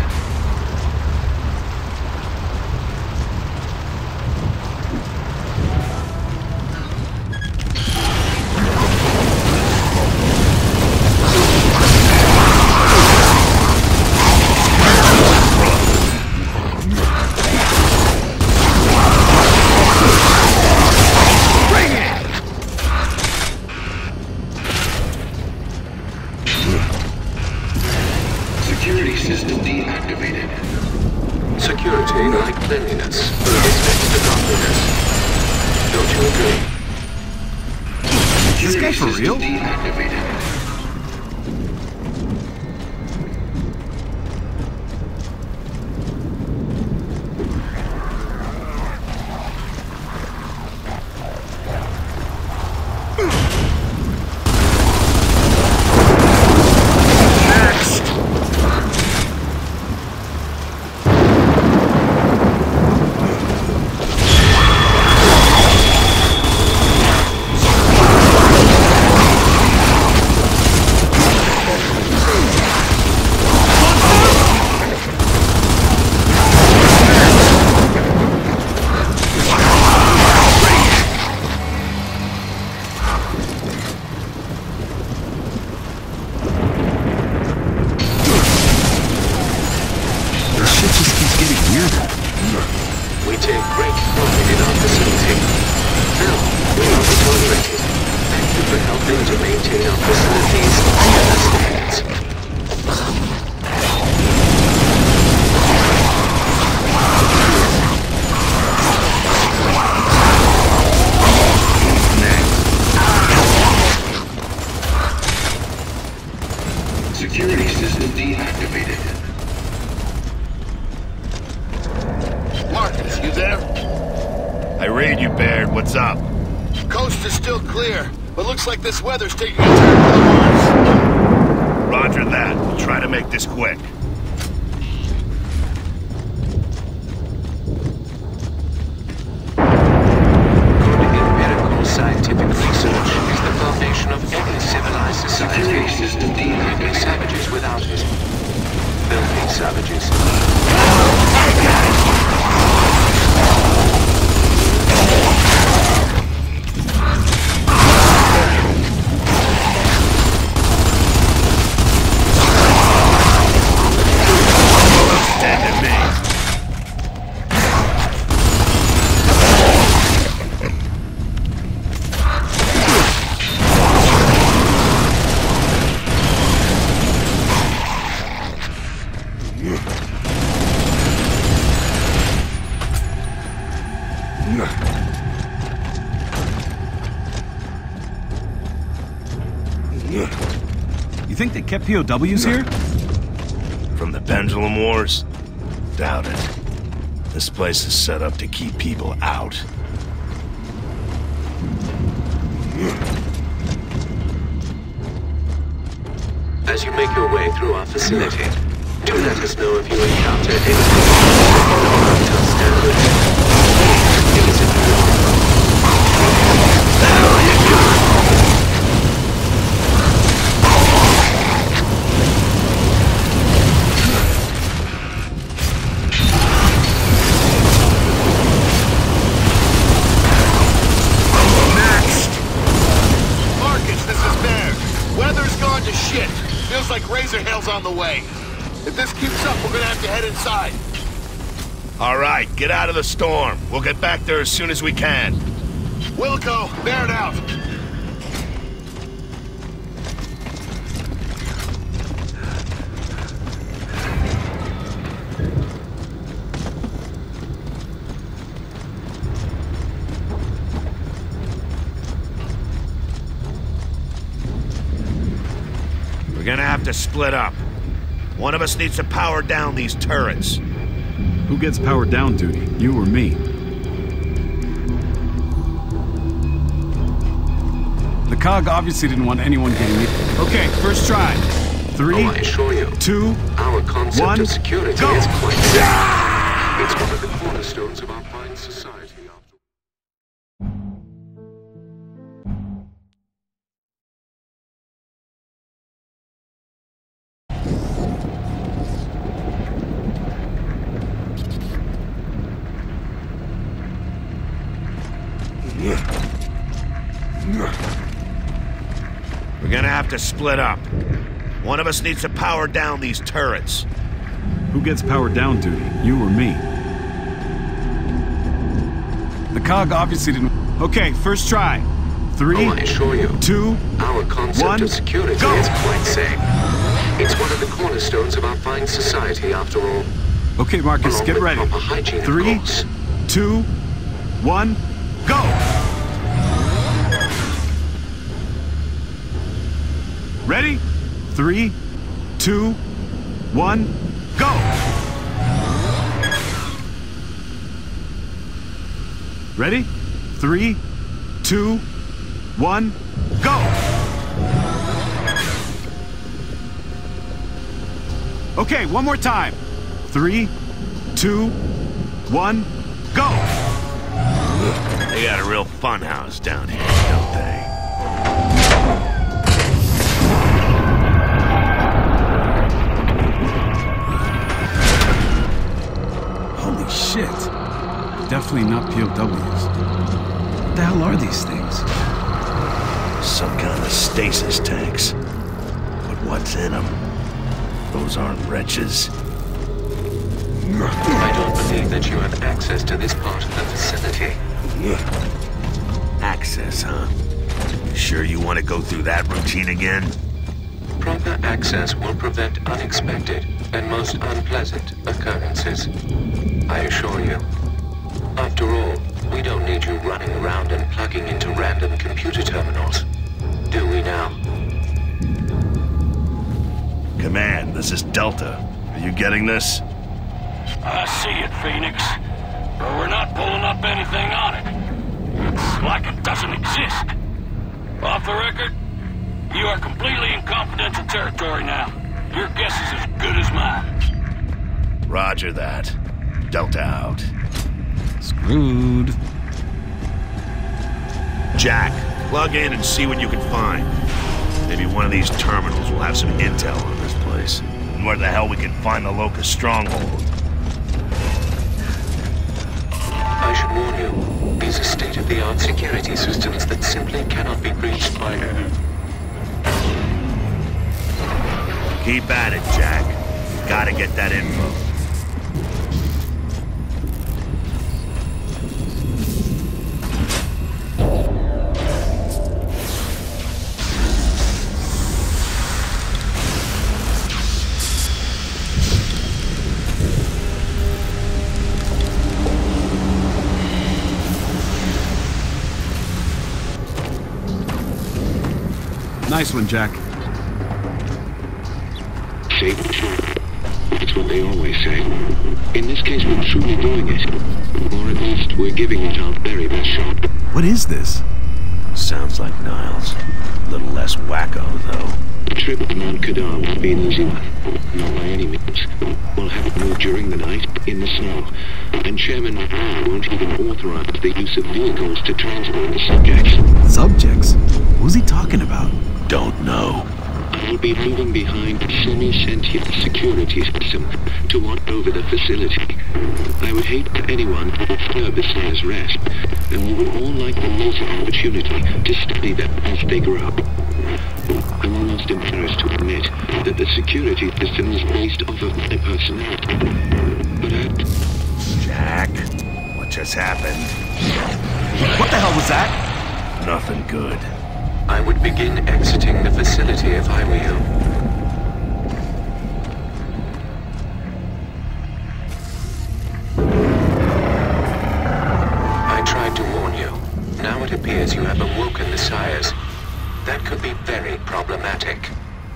Speaker 12: Security system deactivated.
Speaker 11: Security, like cleanliness, is next to godliness. Don't you agree?
Speaker 2: Is this guy for real?
Speaker 12: Deactivated.
Speaker 11: We take great pride in our facility. Now, we are tolerated. Thank you for helping to maintain our facilities and our standards.
Speaker 12: Security system deactivated.
Speaker 3: Marcus, you there? I read you, Baird. What's up?
Speaker 8: Coast is still clear, but looks like this weather's taking a turn for the worse.
Speaker 3: Roger that. We'll try to make this quick.
Speaker 11: Good empirical scientific research is the foundation of any civilized society.
Speaker 12: Security system
Speaker 11: We'd be savages without it. Filthy savages.
Speaker 2: You think they kept POWs here?
Speaker 3: From the Pendulum Wars? Doubt it. This place is set up to keep people out.
Speaker 11: As you make your way through our facility, do let us know if you encounter anything that our standards. It is in
Speaker 8: Feels like Razor Hell's on the way. If this keeps up, we're gonna have to head inside.
Speaker 3: All right, get out of the storm. We'll get back there as soon as we can.
Speaker 8: Wilco, bared out.
Speaker 3: We're gonna have to split up. One of us needs to power down these turrets.
Speaker 2: Who gets power down duty? You or me? The COG obviously didn't want anyone getting me. Okay, first try. 3,
Speaker 11: I assure you,
Speaker 2: 2,
Speaker 11: our concept
Speaker 2: 1,
Speaker 11: of security
Speaker 2: go!
Speaker 11: is quite simple. It's one of the cornerstones of our fine society.
Speaker 3: We're gonna have to split up. One of us needs to power down these turrets.
Speaker 2: Who gets power down duty? You or me? The COG obviously didn't... Okay, first try. 3,
Speaker 11: I assure you,
Speaker 2: 2,
Speaker 11: our concept
Speaker 2: 1,
Speaker 11: of security
Speaker 2: go!
Speaker 11: is quite sane. It's one of the cornerstones of our fine society, after all.
Speaker 2: Okay, Marcus,
Speaker 11: Along
Speaker 2: get
Speaker 11: with
Speaker 2: ready.
Speaker 11: proper hygiene, of
Speaker 2: 3,
Speaker 11: course.
Speaker 2: 2, 1, go! Ready? 3, 2, 1, go! Ready? 3, 2, 1, go! Okay, one more time. 3, 2, 1, go!
Speaker 3: They got a real fun house down here, don't they?
Speaker 2: Holy shit. Definitely not POWs. What the hell are these things?
Speaker 3: Some kind of stasis tanks. But what's in them? Those aren't wretches.
Speaker 11: I don't believe that you have access to this part of the facility.
Speaker 3: Access, huh? You sure you want to go through that routine again?
Speaker 11: Proper access will prevent unexpected and most unpleasant occurrences. I assure you. After all, we don't need you running around and plugging into random computer terminals. Do we now?
Speaker 3: Command, this is Delta. Are you getting this?
Speaker 10: I see it, Phoenix. But we're not pulling up anything on it. It's like it doesn't exist. Off the record, you are completely in confidential territory now. Your guess is as good as mine.
Speaker 3: Roger that. Delta out.
Speaker 2: Screwed.
Speaker 3: Jack, plug in and see what you can find. Maybe one of these terminals will have some intel on this place. And where the hell we can find the Locust stronghold.
Speaker 11: I should warn you, these are state-of-the-art security systems that simply cannot be breached by her.
Speaker 3: Keep at it, Jack. Gotta get that info.
Speaker 2: Nice one, Jack.
Speaker 12: Say the truth. That's what they always say. In this case, we're truly doing it. Or at least, we're giving it our very best shot.
Speaker 2: What is this?
Speaker 3: Sounds like Niles. A little less wacko, though.
Speaker 12: The trip to Mount Kadar won't be an easy one. Not by any means. We'll have to move during the night, in the snow. And Chairman Mahal won't even authorize the use of vehicles to transport the subjects.
Speaker 2: Subjects? Who's he talking about?
Speaker 3: Don't know.
Speaker 12: I'll be moving behind a semi-sentient security system to watch over the facility. I would hate for anyone to disturb the Slayer's rest, and we would all like the most opportunity to study them as they grow. I'm almost embarrassed to admit that the security system is based off of my personality. But
Speaker 3: Jack, what just happened?
Speaker 2: What the hell was that?
Speaker 3: Nothing good.
Speaker 11: I would begin exiting the facility if I were you. I tried to warn you. Now it appears you have awoken the sires. That could be very problematic.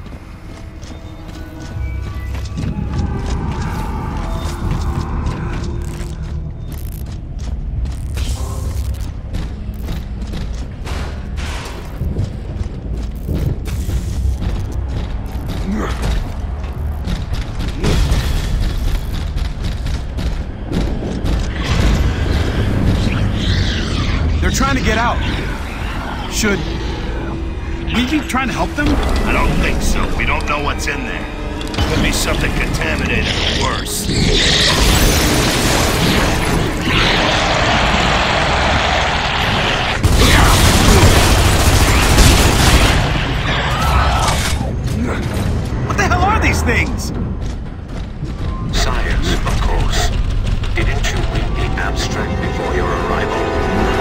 Speaker 2: They're trying to get out. Should we be trying to help them?
Speaker 3: I don't think so. We don't know what's in there. Could be something contaminated or worse.
Speaker 2: What the hell are these things?
Speaker 11: Science, of course. Didn't you read the abstract before your arrival?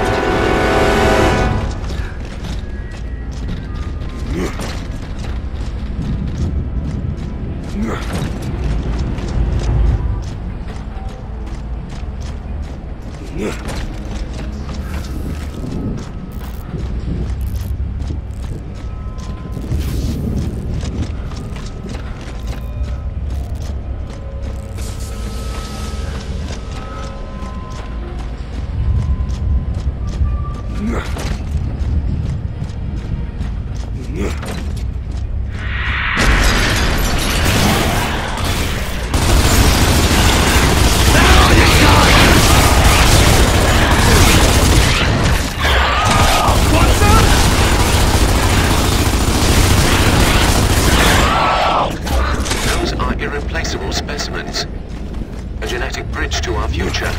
Speaker 11: Irreplaceable specimens. A genetic bridge to our future.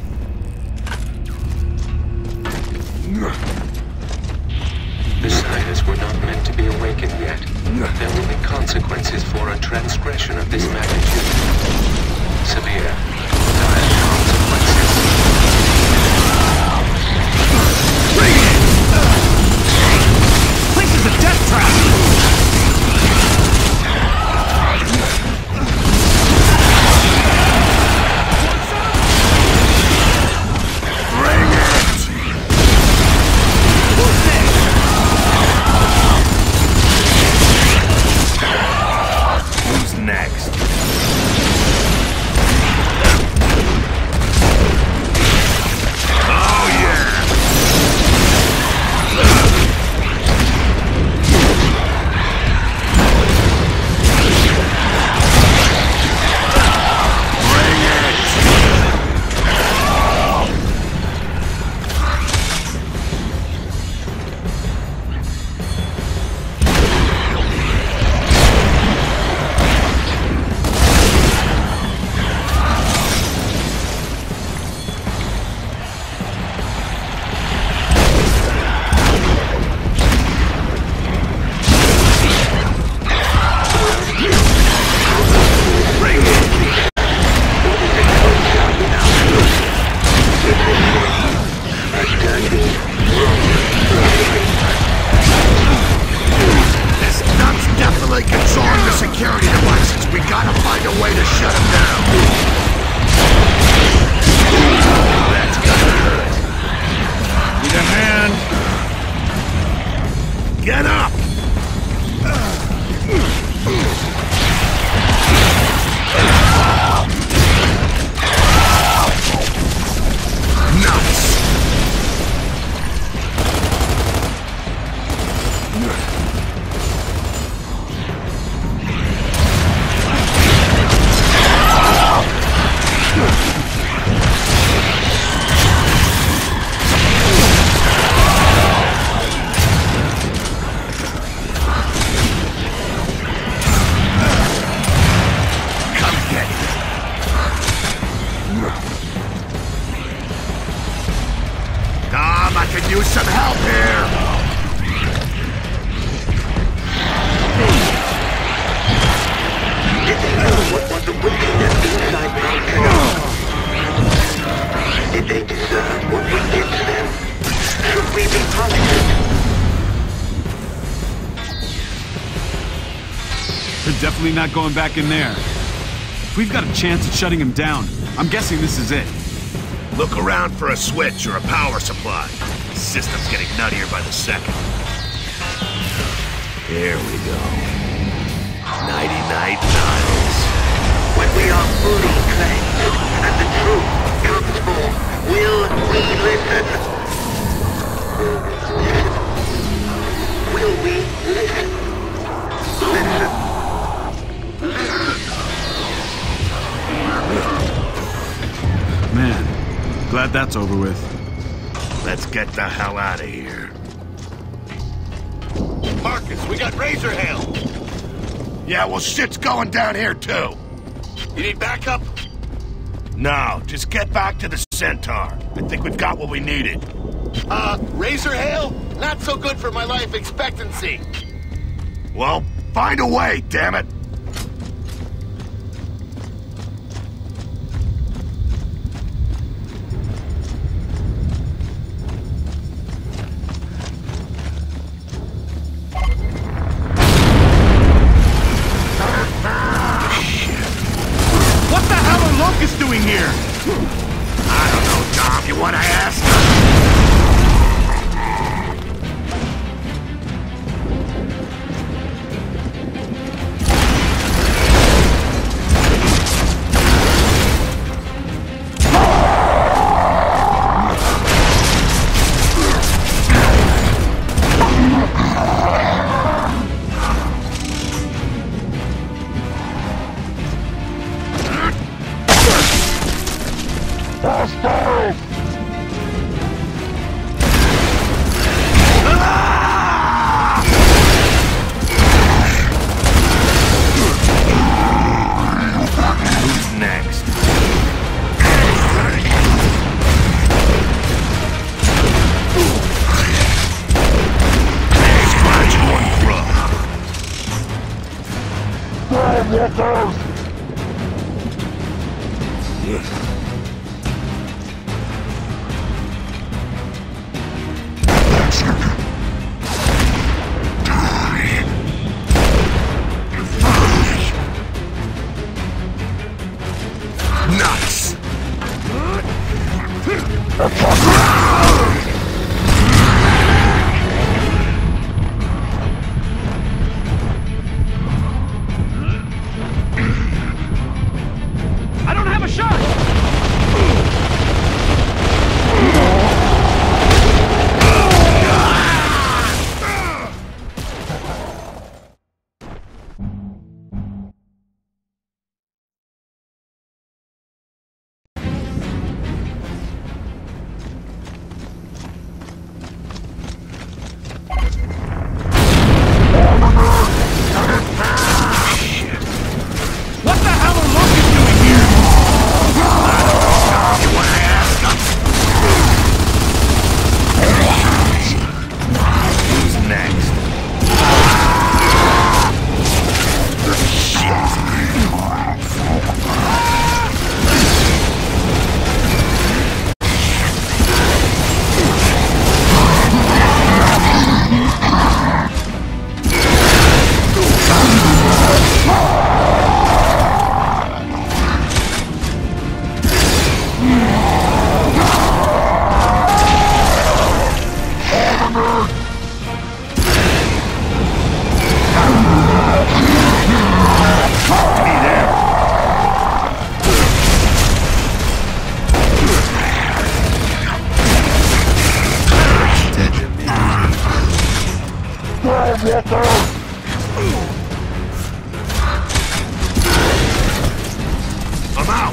Speaker 11: The sires were not meant to be awakened yet. There will be consequences for a transgression of this magnitude. Severe, dire consequences.
Speaker 2: Place is a death trap!
Speaker 3: use some help here!
Speaker 11: Did they know what was awaiting them inside Volcano? Did they deserve what we did to them?
Speaker 2: We're definitely not going back in there. If we've got a chance at shutting him down, I'm guessing this is it.
Speaker 3: Look around for a switch or a power supply. The system's getting nuttier by the second. Here we go. Nighty-night, Niles.
Speaker 11: When we are fully cleansed and the truth comes forth, will we listen? Will we listen? Listen.
Speaker 2: Man, glad that's over with.
Speaker 3: Let's get the hell out of here.
Speaker 8: Marcus, we got Razor Hail.
Speaker 3: Yeah, well, shit's going down here, too.
Speaker 8: You need backup?
Speaker 3: No, just get back to the Centaur. I think we've got what we needed.
Speaker 8: Razor Hail? Not so good for my life expectancy.
Speaker 3: Well, find a way, damn it.
Speaker 8: Locust doing here?
Speaker 3: I don't know, Dom. You want to ask? I'm out!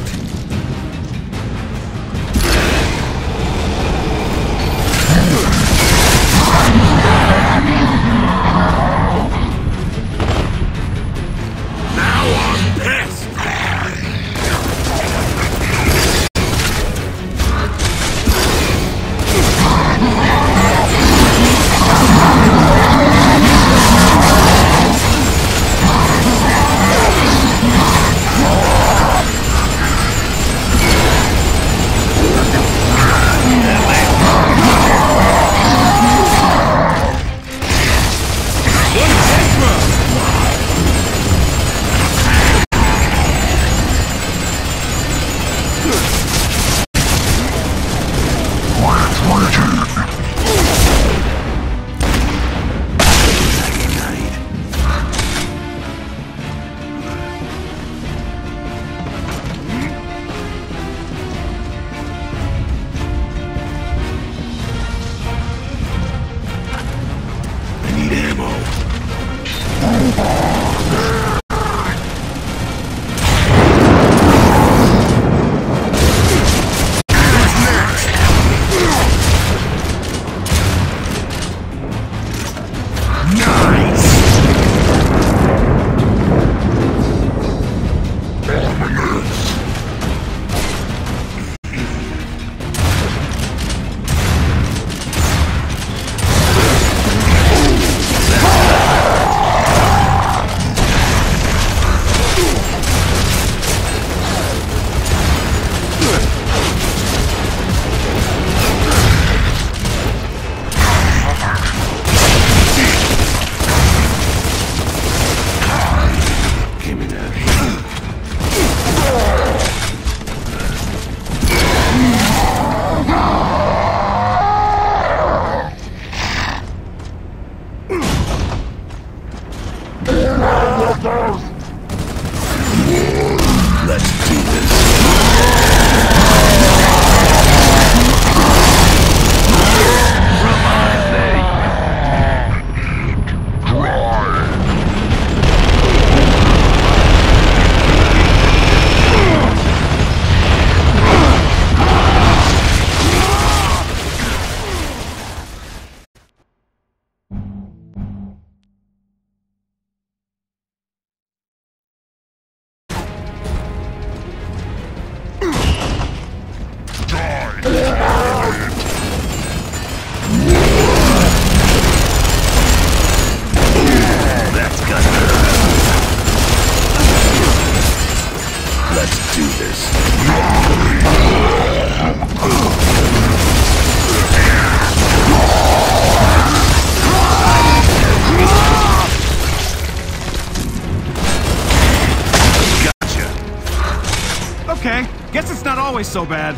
Speaker 2: always so bad.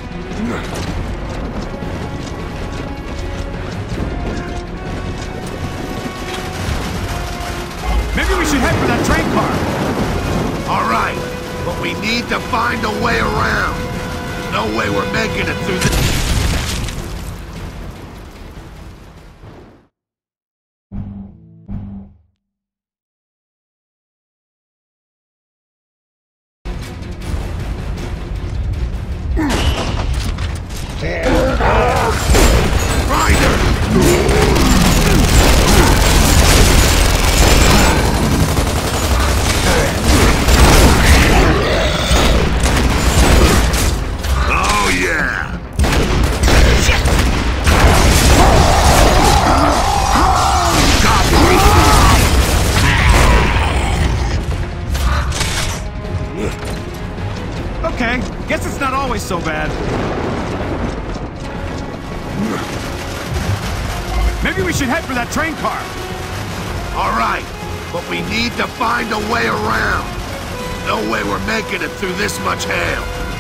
Speaker 2: Maybe we should head for that train car.
Speaker 8: All right, but we need to find a way around. There's no way we're making it through this.
Speaker 2: Okay, guess it's not always so bad. Maybe we should head for that train car.
Speaker 8: All right, but we need to find a way around. No way we're making it through this much hail.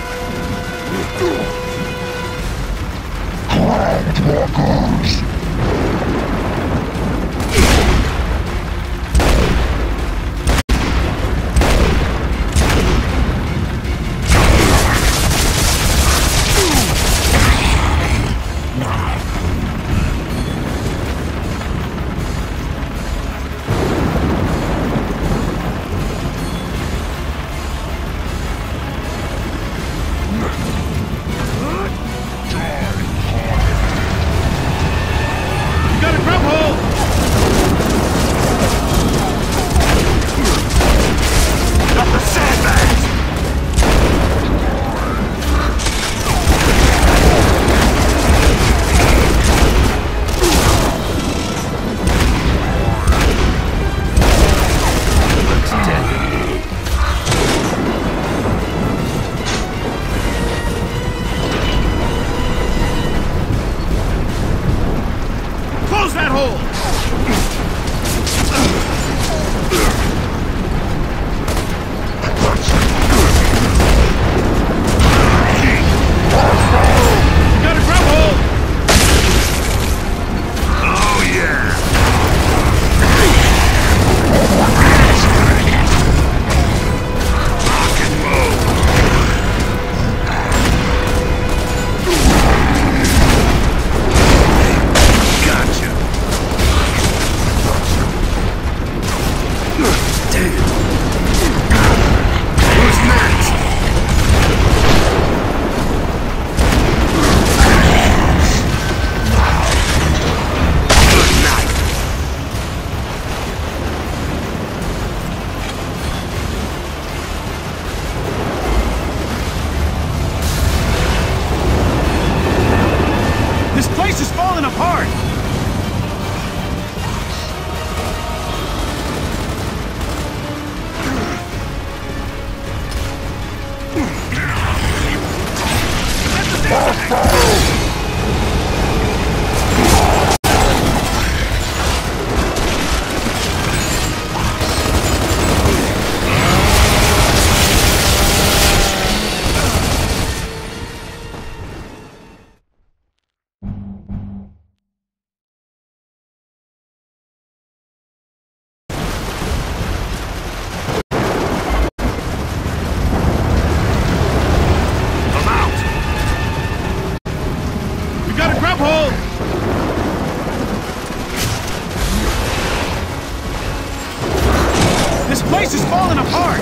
Speaker 2: place is falling apart!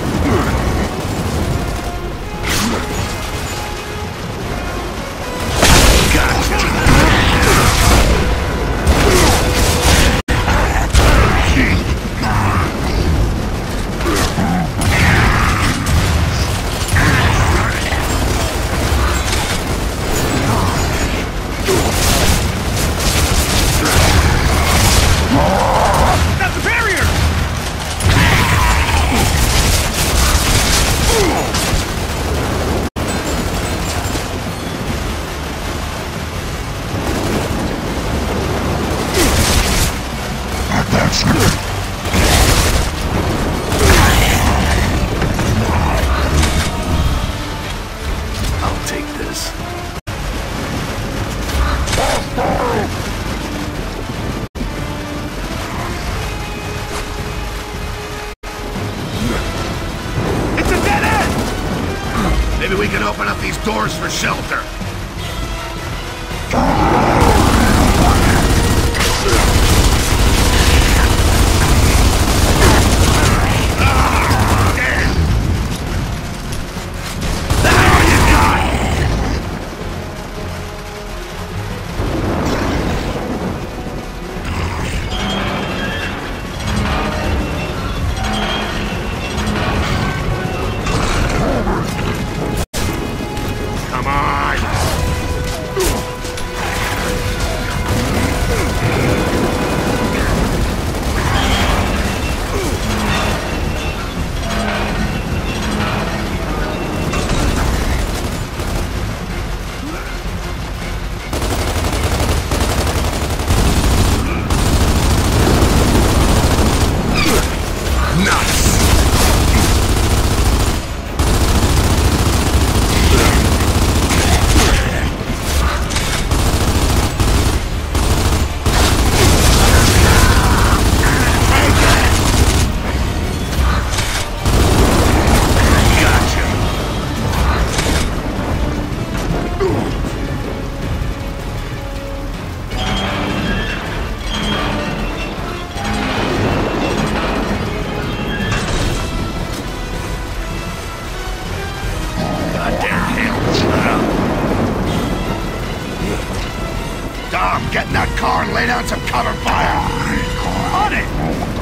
Speaker 3: I'll take this.
Speaker 8: Centaur and lay down some cover fire! On it!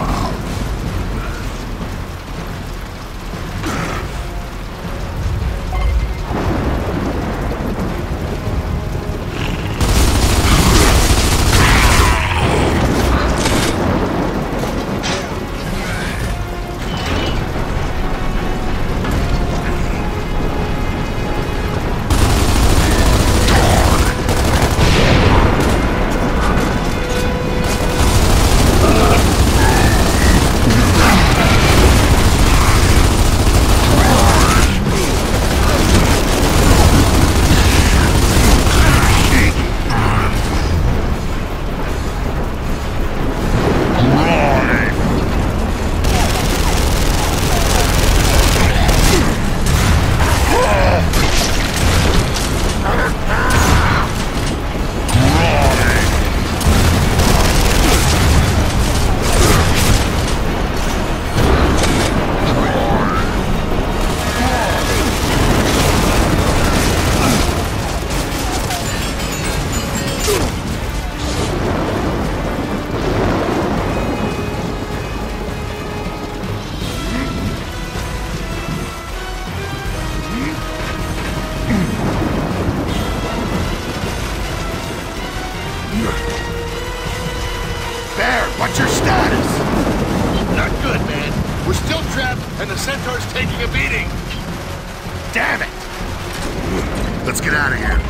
Speaker 3: Bear, what's your status?
Speaker 8: Not good, man. We're still trapped, and the Centaur's taking a beating.
Speaker 3: Damn it! Let's get out of here.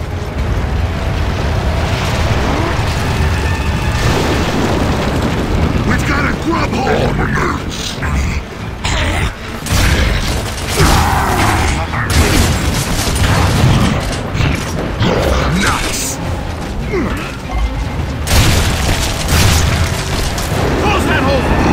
Speaker 3: We've got a grub hole! Nice!
Speaker 8: Close that hole!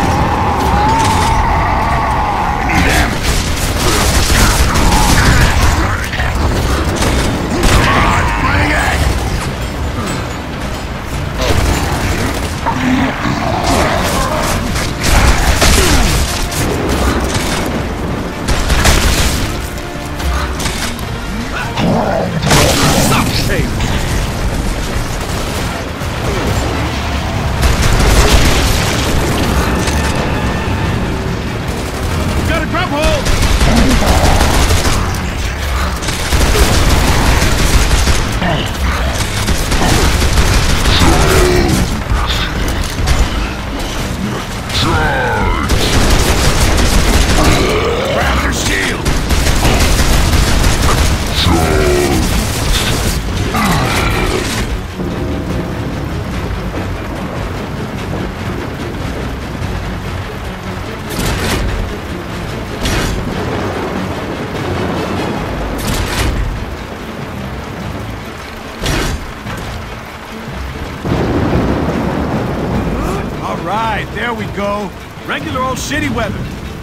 Speaker 6: There we go. Regular old shitty weather.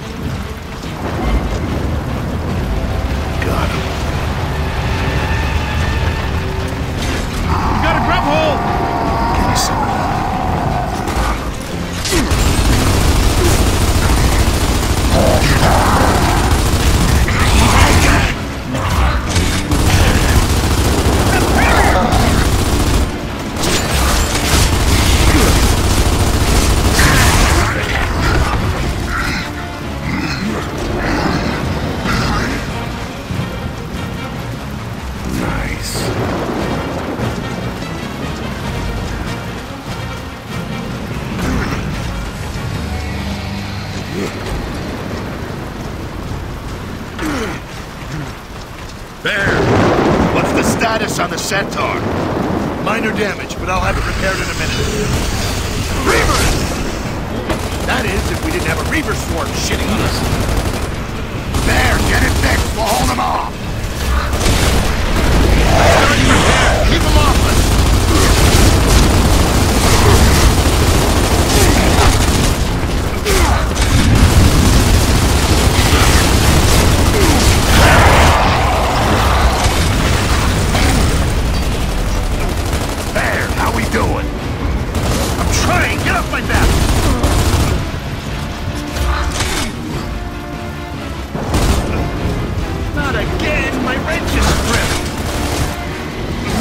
Speaker 3: Got him.
Speaker 6: We got a grub hole!
Speaker 2: Give me some of that.
Speaker 3: Bear, what's the status on the Centaur?
Speaker 8: Minor damage, but I'll have it repaired in a minute. Reavers! That is, if we didn't have a Reaver swarm shitting on us.
Speaker 3: Bear, get it fixed. We'll hold them off.
Speaker 8: Starting repair. Keep them off us.
Speaker 3: Bear, how we doing?
Speaker 8: I'm trying. Get off my back. Not again! My wrench is stripped!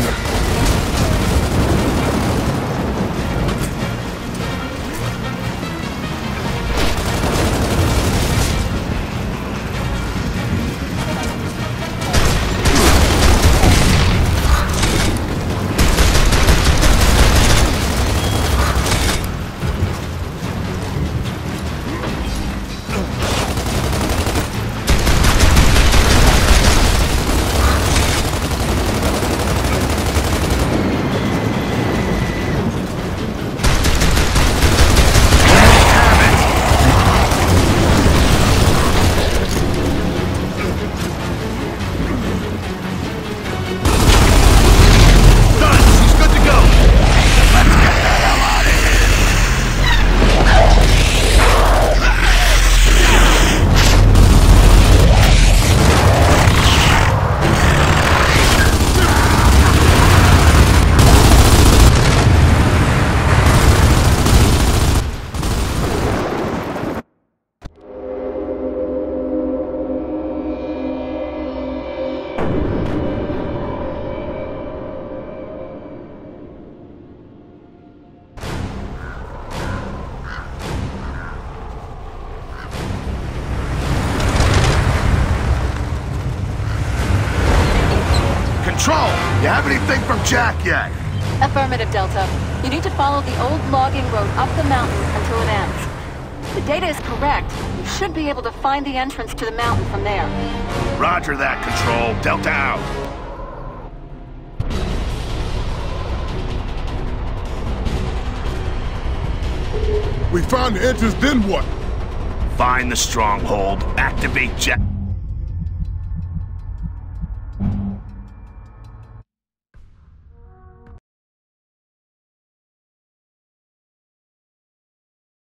Speaker 3: You have anything from Jack yet?
Speaker 5: Affirmative, Delta. You need to follow the old logging road up the mountain until it ends. The data is correct. You should be able to find the entrance to the mountain from there.
Speaker 3: Roger that, Control. Delta out.
Speaker 7: We found the entrance, then what?
Speaker 3: Find the stronghold, activate Jack.